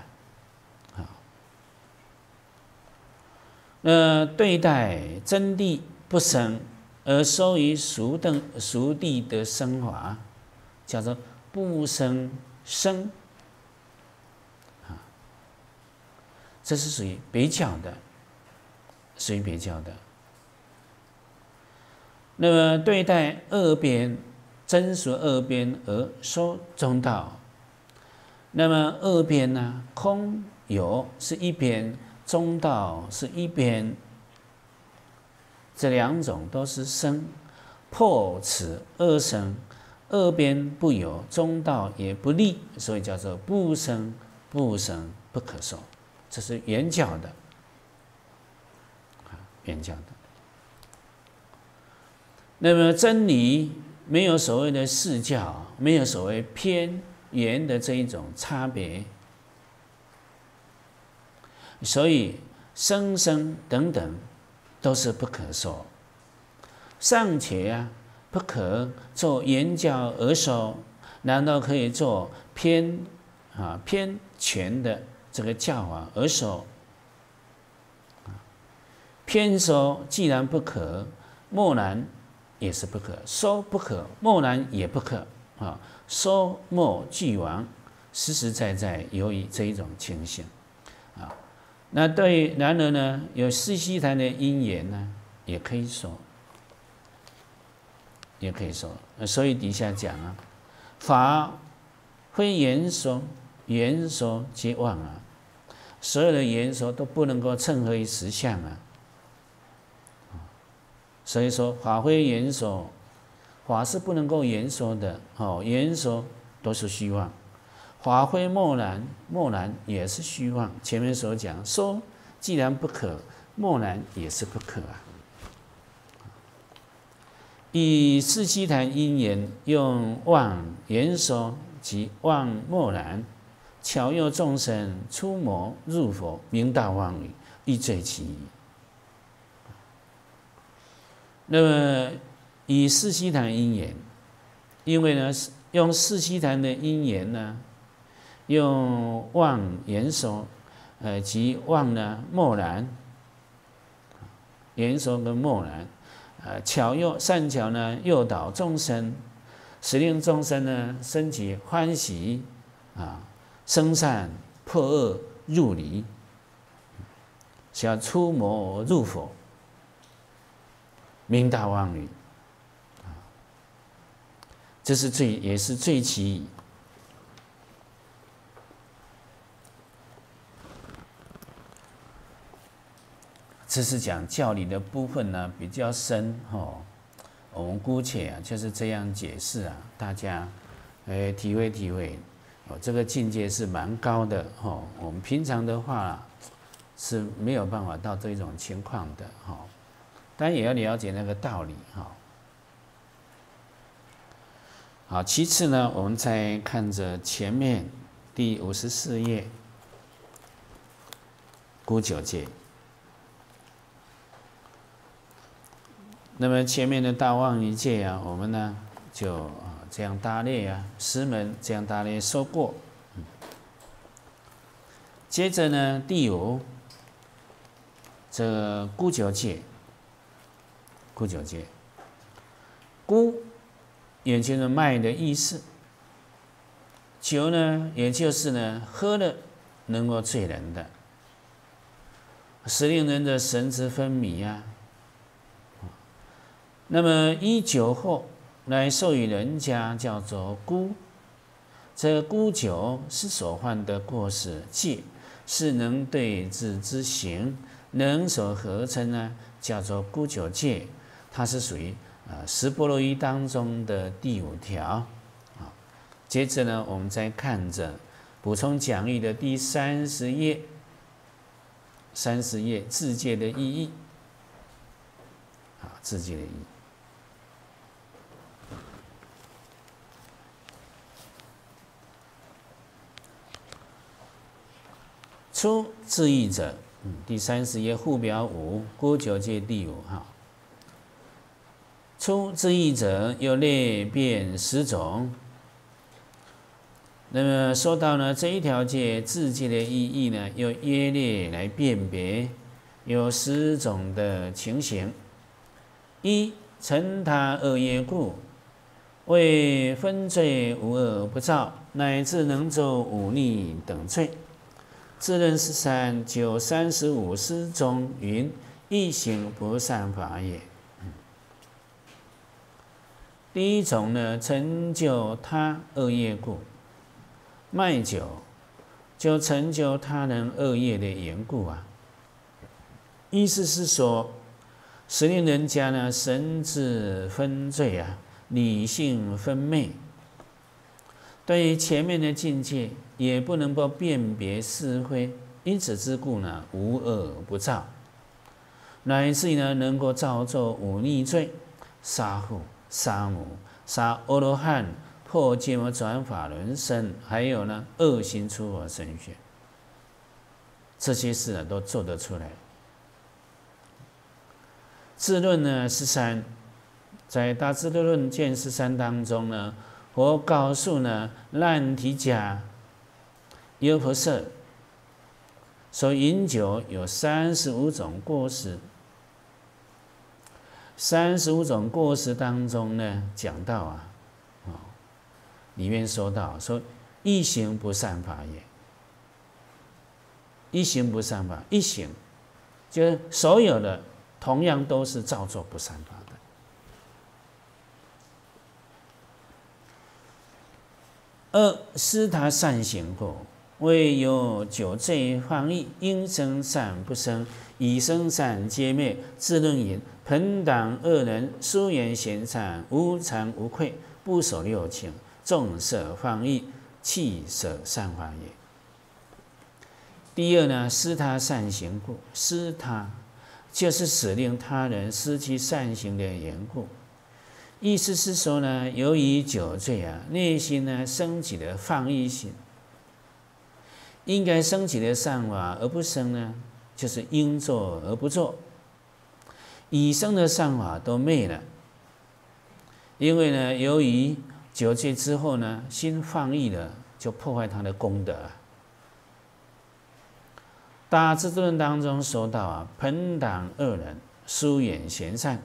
呃，对待真谛不生而收于俗等俗谛的生法，叫做不生生啊，这是属于别教的，属于别教的。那么对待二边真俗二边而说中道，那么二边呢，空有是一边。中道是一边，这两种都是生，破此二生，二边不有，中道也不立，所以叫做不生不生不可说，这是原教的，原教的。那么真理没有所谓的释教，没有所谓偏圆的这一种差别。所以生生等等，都是不可说。尚且啊，不可做言教而说，难道可以做偏啊偏权的这个教法而说？偏说既然不可，默然也是不可；说不可，默然也不可啊。说默俱亡，实实在在由于这一种情形啊。那对然而呢，有四悉檀的因缘呢，也可以说，也可以说。所以底下讲啊，法非言说，言说皆妄啊。所有的言说都不能够称合于实相啊。所以说，法非言说，法是不能够言说的哦，言说都是虚妄。法非默然，默然也是虚妄。前面所讲，说既然不可，默然也是不可啊。以四悉檀因缘，用妄言说及妄默然，巧诱众生出魔入佛，名大妄语，亦罪其一。那么以四悉檀因缘，因为呢，用四悉檀的因缘呢，用妄言说，呃，及妄呢默然，言说跟默然，呃，巧诱善巧呢诱导众生，使令众生呢升起欢喜啊，生善破恶入离，想出魔入佛。名大妄语，这是罪，也是罪其一。这是讲教理的部分呢，比较深哦。我们姑且啊，就是这样解释啊，大家哎体会体会哦，这个境界是蛮高的哦。我们平常的话是没有办法到这种情况的哦。当然也要了解那个道理哈。好，其次呢，我们再看着前面第五十四页，孤九戒。那么前面的大妄语戒啊，我们呢就啊这样大略啊，十门这样大略说过。嗯、接着呢，第五这个孤九戒。孤九戒，孤也就是卖的意思，酒呢，也就是呢喝了能够醉人的，使令人的神志昏迷啊。那么依酒后来授予人家叫做孤，这孤酒是所犯的过失，戒是能对治之行，能所合称呢，叫做孤酒戒。它是属于啊十波罗夷当中的第五条啊。接着呢，我们再看着补充讲义的第三十页，三十页自戒的意义啊，自戒的意义。初自意者，嗯，第三十页附表五，孤九戒第五哈。初自意者，有列变十种。那么说到呢这一条戒自戒的意义呢，又约略来辨别，有十种的情形。一、成他恶业故，为分罪无恶不造，乃至能作忤逆等罪。自论十三九三十五诗中云：一行不善法也。第一种呢，成就他恶业故，卖酒就成就他人恶业的缘故啊。意思是说，使令人家呢神志昏醉啊，理性分昧，对于前面的境界也不能够辨别是非，因此之故呢，无恶不造，乃至于呢能够造作忤逆罪、杀父、杀母、杀阿罗汉、破戒魔转法轮生，还有呢恶行出我身血，这些事啊都做得出来。 智论呢十三，在大智度论卷十三当中呢，佛告诉呢难提迦优婆塞，说饮酒有三十五种过失。三十五种过失当中呢，讲到啊，哦，里面说到说一行不善法也。一行不善法，一行就是所有的同样都是造作不善法的。二施他善行故，未有酒醉放逸，应生善不生，已生善皆灭。智论云：朋党恶人，疏远贤善，无惭无愧，不守六情，众舍放逸，弃舍善法也。第二呢，施他善行故，施他就是使令他人失去善行的缘故。意思是说呢，由于酒醉啊，内心呢升起了放逸心，应该升起的善法而不生呢，就是应做而不做，已生的善法都灭了。因为呢，由于酒醉之后呢，心放逸了，就破坏他的功德啊。大智度论当中说到啊，朋党恶人，疏远贤善。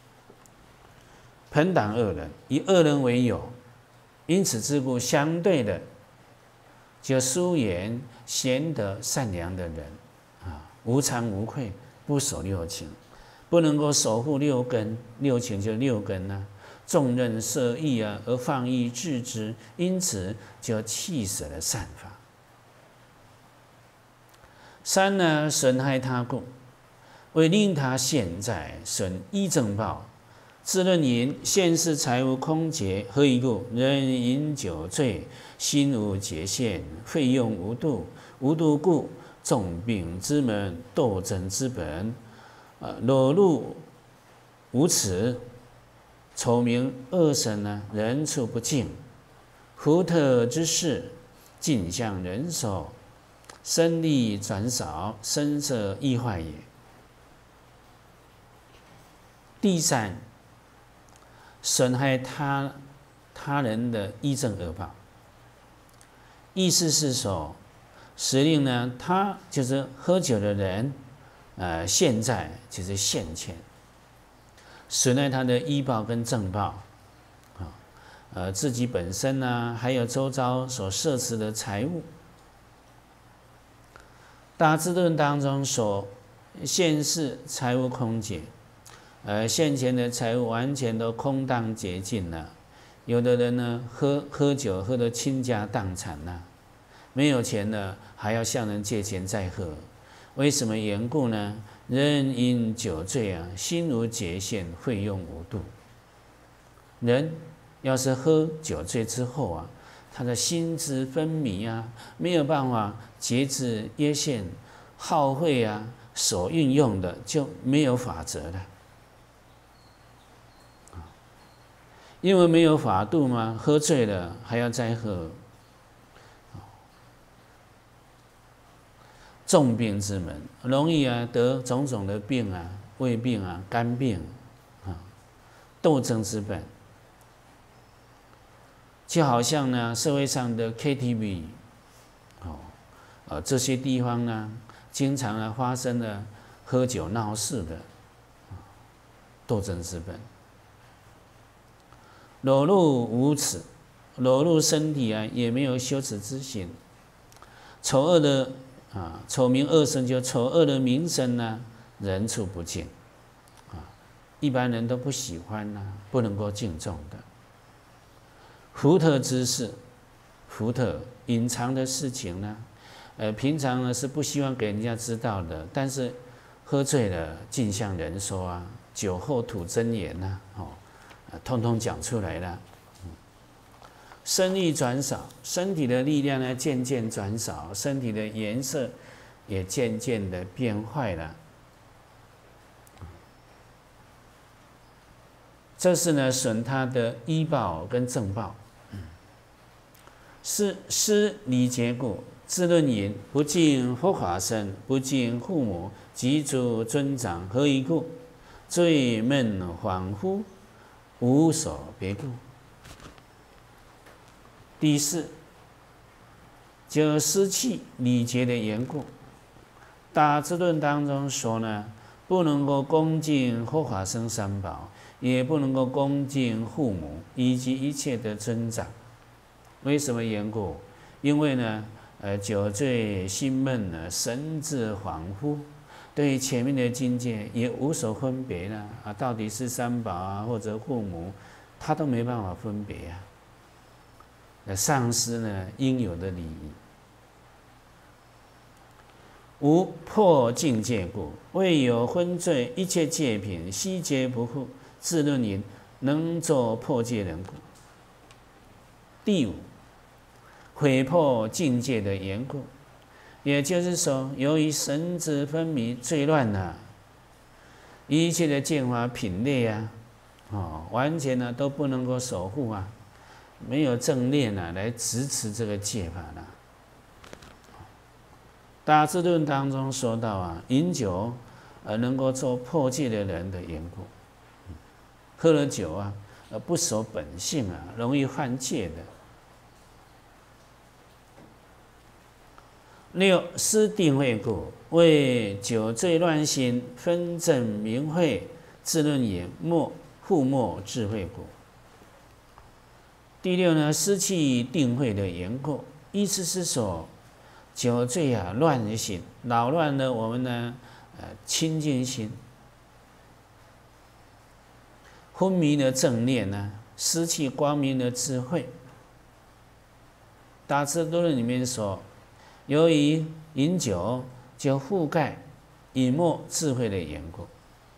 朋党恶人，以恶人为友，因此之故，相对的就疏远贤德善良的人啊，无惭无愧，不守六情，不能够守护六根，六情就六根啊，纵任色欲啊，而放逸置之，因此就弃舍了善法。三呢，损害他故，为令他现在损依正报。智论云：现世财物空竭，何以故？人饮酒醉，心无界限，费用无度，无度故，重病之门，斗争之本。呃，裸露无耻，丑名恶身呢，人处不敬，福特之事，尽向人手。身力转少，身色易坏也。第三，损害他他人的依正恶报。意思是说，使令呢，他就是喝酒的人，呃，现在就是现前，损害他的依报跟正报，啊，呃，自己本身呢，还有周遭所摄持的财物。大智度论当中说，现世财物空竭，呃，现前的财物完全都空荡竭尽了。有的人呢，喝喝酒喝得倾家荡产了，没有钱了，还要向人借钱再喝。为什么缘故呢？人因酒醉啊，心无界限，费用无度。人要是喝酒醉之后啊，他的心智分迷啊，没有办法节制约限，耗费啊，所运用的就没有法则了。因为没有法度嘛，喝醉了还要再喝，重病之门，容易啊得种种的病啊，胃病啊、肝病啊，斗争之本。就好像呢，社会上的 K T V， 哦，呃，这些地方呢，经常啊发生了喝酒闹事的斗争之本。裸露无耻，裸露身体啊，也没有羞耻之心。丑恶的啊，丑名恶身，就丑恶的名声呢，人处不敬啊，一般人都不喜欢呐、啊，不能够敬重的。福特之事，福特隐藏的事情呢，呃，平常呢是不希望给人家知道的，但是喝醉了尽向人说啊，酒后吐真言呐、啊，哦，通通讲出来了。身力转少，身体的力量呢渐渐转少，身体的颜色也渐渐的变坏了。这是呢损他的依报跟正报。是失礼节故，智论云：不敬佛法僧，不敬父母及诸尊长，何以故？ 醉闷恍惚，无所别故。第四，就失去礼节的缘故，《大智论》当中说呢，不能够恭敬护法僧三宝，也不能够恭敬父母以及一切的尊长。为什么缘故？因为呢，呃，酒醉心闷呢，神志恍惚，对前面的境界也无所分别了啊，到底是三宝啊，或者父母，他都没办法分别啊。丧失呢应有的礼仪。无破境界故，未有昏醉，一切戒品悉皆不复。自论云：能作破戒人故。第五，毁破境界的缘故，也就是说，由于神志分迷、醉乱了、啊，一切的见法品类啊，哦，完全呢都不能够守护啊。没有正念啊，来支持这个戒法了。大智论当中说到啊，饮酒呃能够做破戒的人的缘故，喝了酒啊，呃不守本性啊，容易犯戒的。六，失定慧故，为酒醉乱心，分正明慧，自论也莫复莫智慧故。第六呢，失去定慧的缘故，意思是说，酒醉啊，乱心，扰乱了我们呢，呃，清净心，昏迷的正念呢，失去光明的智慧。大智论里面说，由于饮酒就覆盖隐没智慧的缘故。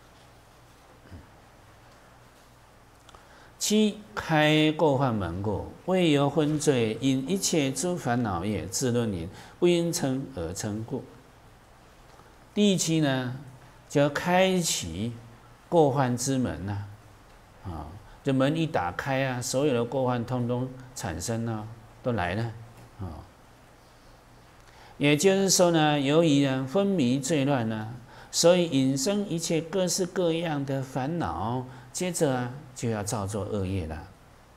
七，开过患门故，未由昏醉，因一切诸烦恼业，自论云：不应称而称故。第七呢，就开启过患之门呐、啊，啊，这门一打开啊，所有的过患通通产生了、啊，都来了，啊。也就是说呢，由于呢昏迷醉乱呢，所以引生一切各式各样的烦恼，接着啊就要造作恶业了。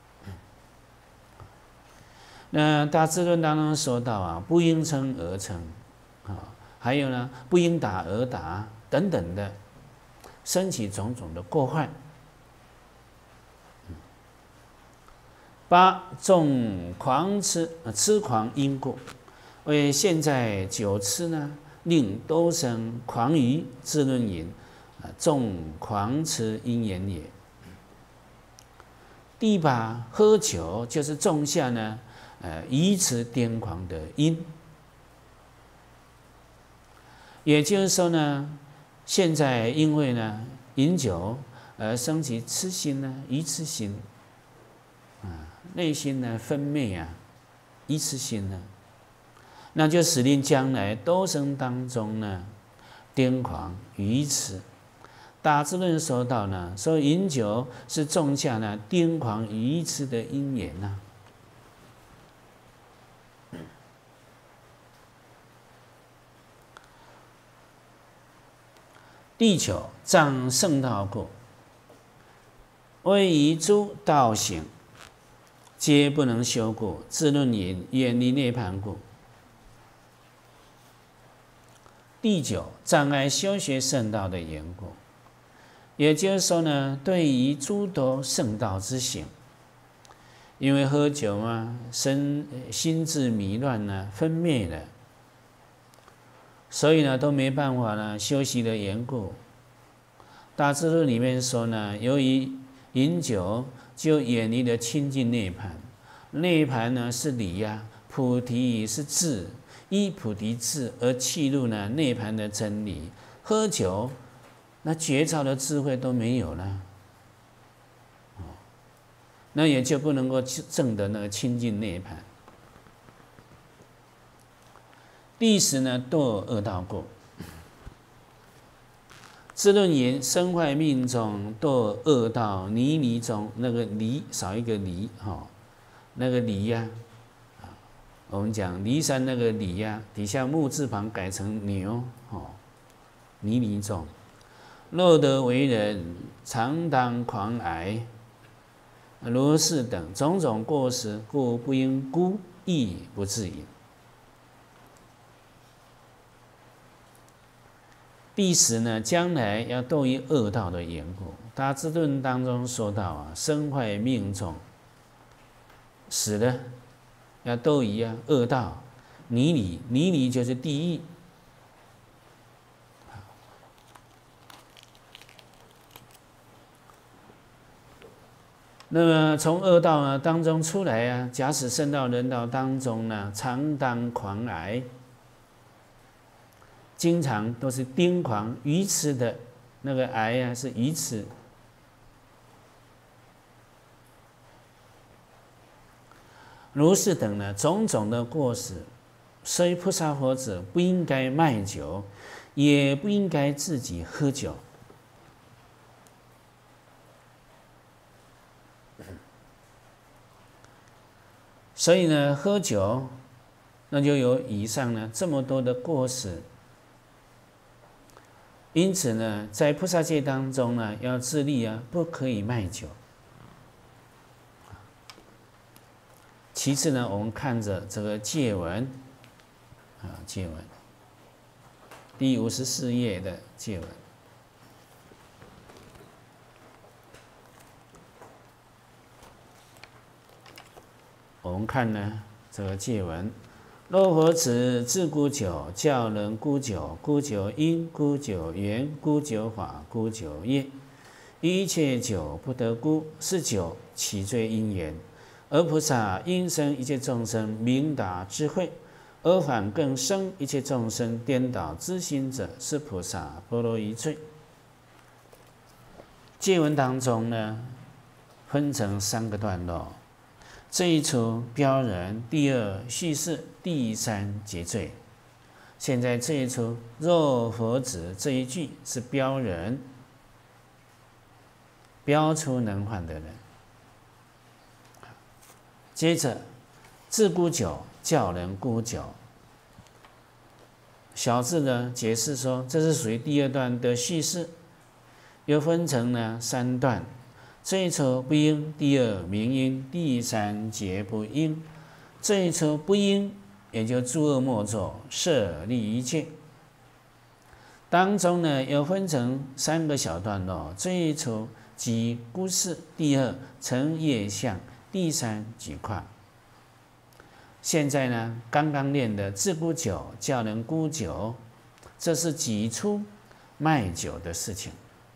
那大智论当中说到啊，不应称而称啊，还有呢，不应打而打等等的，升起种种的过患。八，纵狂痴，痴狂因故。为现在酒痴呢，令多生狂愚，自论云：啊，纵狂痴因缘也。第八，喝酒就是种下呢，呃，愚痴癫狂的因。也就是说呢，现在因为呢饮酒而升起痴心呢，愚痴心，啊，内心呢分泌啊，愚痴心呢。那就使令将来多生当中呢，癫狂愚痴。大智论说到呢，说饮酒是种下呢癫狂愚痴的因缘呐、啊。第九，障圣道故，为于诸道行，皆不能修故，自论云：远离涅槃故。第九，障碍修学圣道的缘故，也就是说呢，对于诸多圣道之行，因为喝酒嘛，身心智迷乱呢，分灭了，所以呢都没办法呢修习的缘故。大智论里面说呢，由于饮酒就远离了清净涅槃，涅槃呢是理呀、啊，菩提是智。依菩提智而契入呢涅槃的真理，喝酒，那觉照的智慧都没有了，那也就不能够证得那个清净涅槃。第十呢，堕恶道故。智论言：身坏命中，堕恶道泥泥中。那个泥少一个离哈，那个离呀、啊。我们讲骊山那个骊呀、啊，底下木字旁改成牛，哦，泥泥中， 若得为人，常当狂癌。如是等种种过失，故不应孤，亦不自隐。第十呢，将来要堕于恶道的缘故，《大智论》当中说到啊，身坏命重，死了要堕于啊恶道，泥里，泥里就是地狱。那么从恶道呢当中出来啊，假使升到人道当中呢，常当狂癌，经常都是癫狂愚痴的那个癌啊，是愚痴。如是等呢，种种的过失，所以菩萨佛子不应该卖酒，也不应该自己喝酒。所以呢，喝酒，那就有以上呢这么多的过失。因此呢，在菩萨戒当中呢，要自立啊，不可以卖酒。其次呢，我们看着这个戒文，啊，戒文，第五十四页的戒文。我们看呢，这个戒文，若佛子自沽酒，教人沽酒，沽酒因，沽酒缘，沽酒法，沽酒业。一切酒不得沽，是酒起罪因缘。而菩萨因生一切众生明达智慧，而反更生一切众生颠倒之心者，是菩萨波罗夷罪。戒文当中呢，分成三个段落。这一出标人，第二叙事，第三结罪。现在这一出若佛子这一句是标人，标出能患的人。接着自沽酒，教人沽酒。小智呢解释说，这是属于第二段的叙事，又分成呢三段。这一出不应，第二明因，第三结不应。这一出不应，也就诸恶莫作，舍利一切。当中呢，又分成三个小段落。这一出即孤事，第二成业相，第三举况。现在呢，刚刚练的自沽酒，教人沽酒，这是几出卖酒的事情。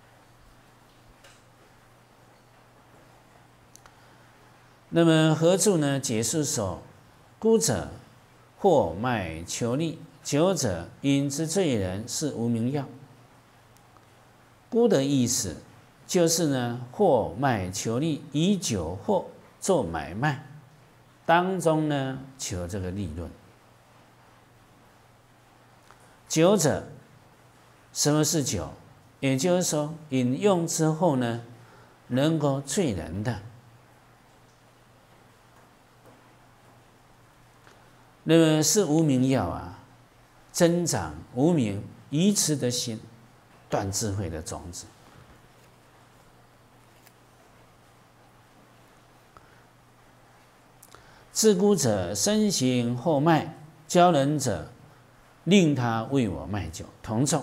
那么何处呢？解释说，沽者或卖求利，酒者因之罪人，是无名药。沽的意思就是呢，或卖求利，以酒货做买卖，当中呢求这个利润。酒者，什么是酒？也就是说，饮用之后呢，能够醉人的。那么是无明药啊，增长无明愚痴的心，断智慧的种子。自沽者身行后卖，教人者令他为我卖酒，同种。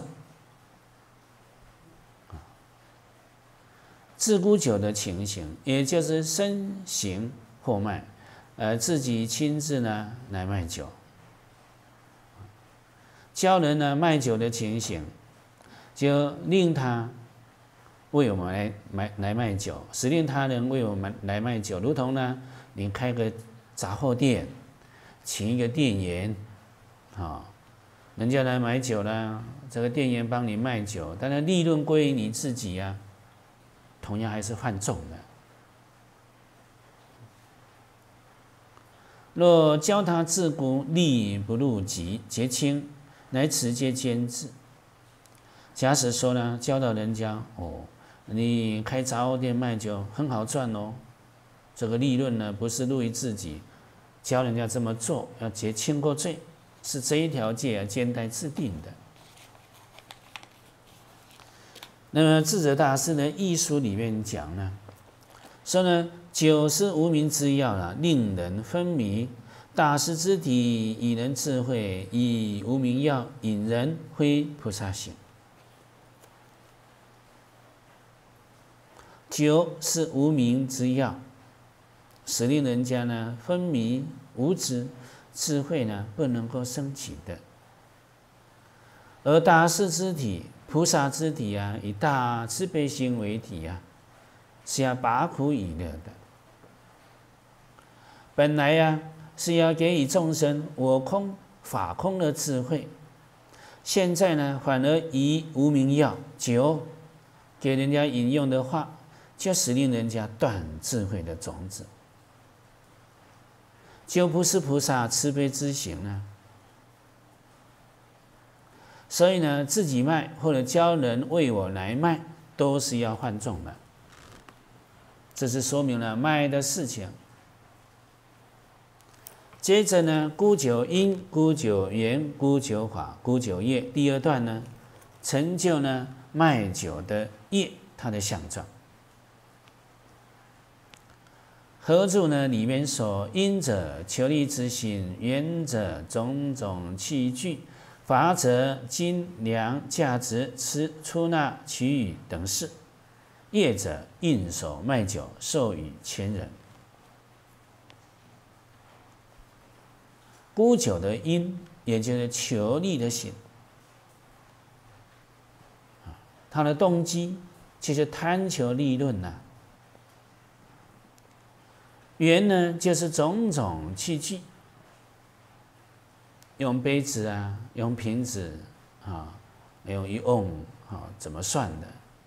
自沽酒的情形，也就是身行后卖。呃，自己亲自呢来卖酒，教人呢卖酒的情形，就令他为我们来买来卖酒，使令他人为我们来卖酒，如同呢你开个杂货店，请一个店员，啊、哦，人家来买酒呢，这个店员帮你卖酒，但是利润归于你自己啊，同样还是犯众的。若教他自沽，利不入籍，结清，乃持戒坚持。假使说呢，教导人家哦，你开杂货店卖酒很好赚哦，这个利润呢不是入于自己，教人家这么做，要结清过罪，是这一条戒啊，兼带制定的。 那么智者大师的艺书里面讲呢，说呢，酒是无名之药啊，令人昏迷。大师之体以人智慧，以无名药引人挥菩萨行。酒是无名之药，使令人家呢昏迷无知，智慧呢不能够升起的。而大师之体、菩萨之体啊，以大慈悲心为体啊，是要拔苦以乐的。本来呀、啊、是要给予众生我空法空的智慧，现在呢反而以无名药酒给人家饮用的话，就使令人家断智慧的种子。就不是菩萨慈悲之行啊。所以呢，自己卖或者教人为我来卖，都是要换重的。这是说明了卖的事情。接着呢，沽酒因、沽酒缘、沽酒法、沽酒业。第二段呢，成就呢卖酒的业，它的相状。合注呢里面说，因者求利之心，缘者种种器具。法者斤两价值吃出纳取予等事，业者应手卖酒授予前人。沽酒的因，也就是求利的心，他的动机就是贪求利润呐、啊。缘呢，就是种种器具。用杯子啊，用瓶子啊，用一瓮啊，怎么算的？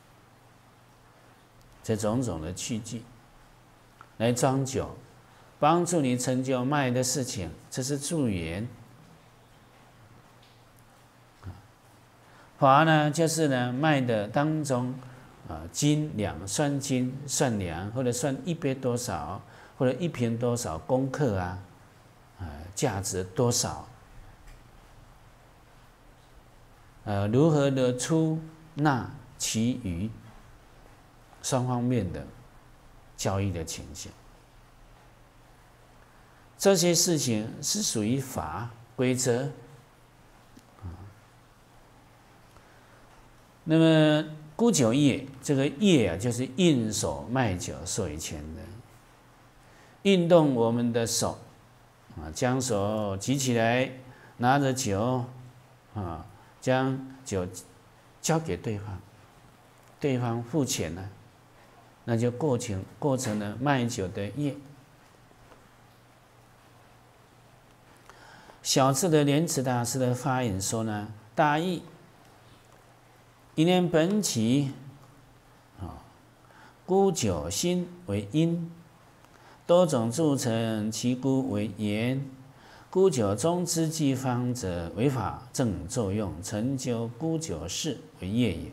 这种种的器具来装酒，帮助你成就卖的事情，这是助缘。法呢，就是呢卖的当中啊，斤两算斤算两，或者算一杯多少，或者一瓶多少公克啊，啊，价值多少？呃，如何的出纳其余，双方面的交易的情形，这些事情是属于法规则。那么沽酒业，这个业啊，就是应手卖酒授予前人，运动我们的手啊，将手举起来，拿着酒啊。将酒交给对方，对方付钱了，那就过程过成了卖酒的业。小智的莲池大师的发言说呢，大意一念本起啊，沽酒心为因，多种铸成其沽为缘。沽酒中之计方者，为法正作用，成就沽酒事为业也。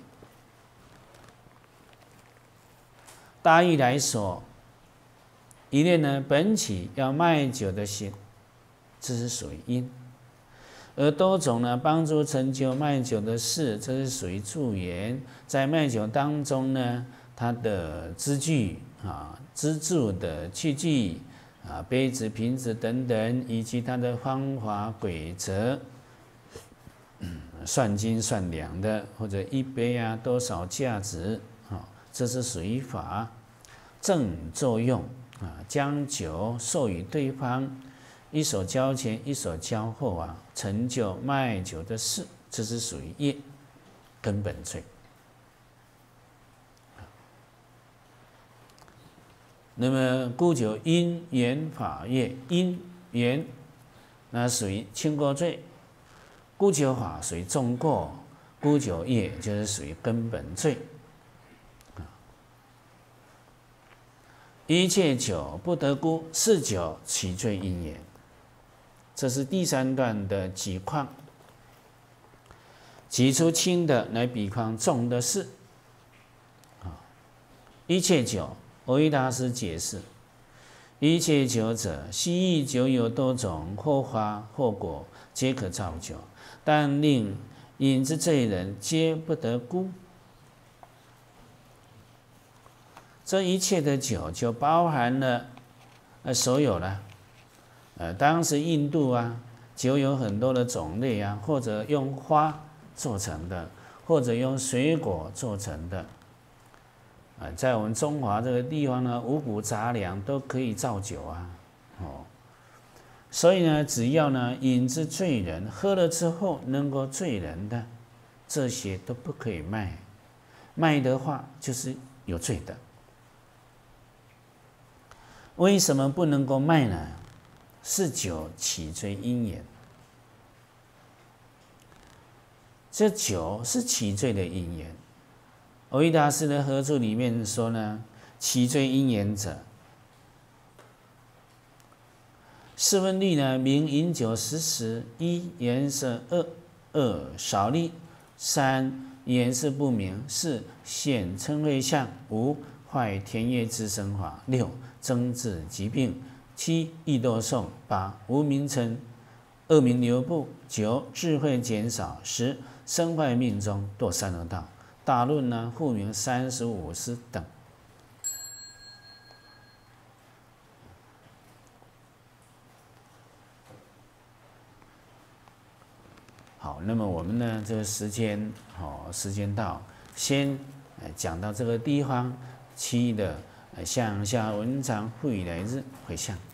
大意来说，一念呢本起要卖酒的心，这是属于因；而多种呢帮助成就卖酒的事，这是属于助缘。在卖酒当中呢，它的资具啊、资助的器具。啊，杯子、瓶子等等，以及它的方法规则，嗯，算斤算两的，或者一杯啊多少价值啊，这是属于法正作用啊，将酒授予对方，一手交钱，一手交货啊，成就卖酒的事，这是属于业根本罪。那么沽酒因缘法业，因缘那属于轻过罪，沽酒法属于重过，沽酒业就是属于根本罪。一切酒不得沽，是酒起罪因也。这是第三段的几况，举出轻的来比方重的事。一切酒。蕅益大师解释：一切酒者，西域酒有多种，或花或果，皆可造酒，但令饮之罪人，皆不得沽。 这一切的酒就包含了呃所有了。呃，当时印度啊，酒有很多的种类啊，或者用花做成的，或者用水果做成的。啊，在我们中华这个地方呢，五谷杂粮都可以造酒啊，哦，所以呢，只要呢饮之醉人，喝了之后能够醉人的，这些都不可以卖，卖的话就是有罪的。为什么不能够卖呢？是酒起罪因缘，这酒是起罪的因缘。蕅益大师的合注里面说呢，起罪因缘者，四分律呢，名饮酒时时：一、颜色恶；二、少力；三、颜色不明；四、现嗔恚相；五、坏田业之生法；六、增治疾病；七、易堕受；八、无名嗔；恶名流布；九、智慧减少；十、身坏命中，堕三恶道。大论呢，复名三十五师等。好，那么我们呢，这个时间，好、哦，时间到，先讲到这个地方，其余的向下文章复以来日回向。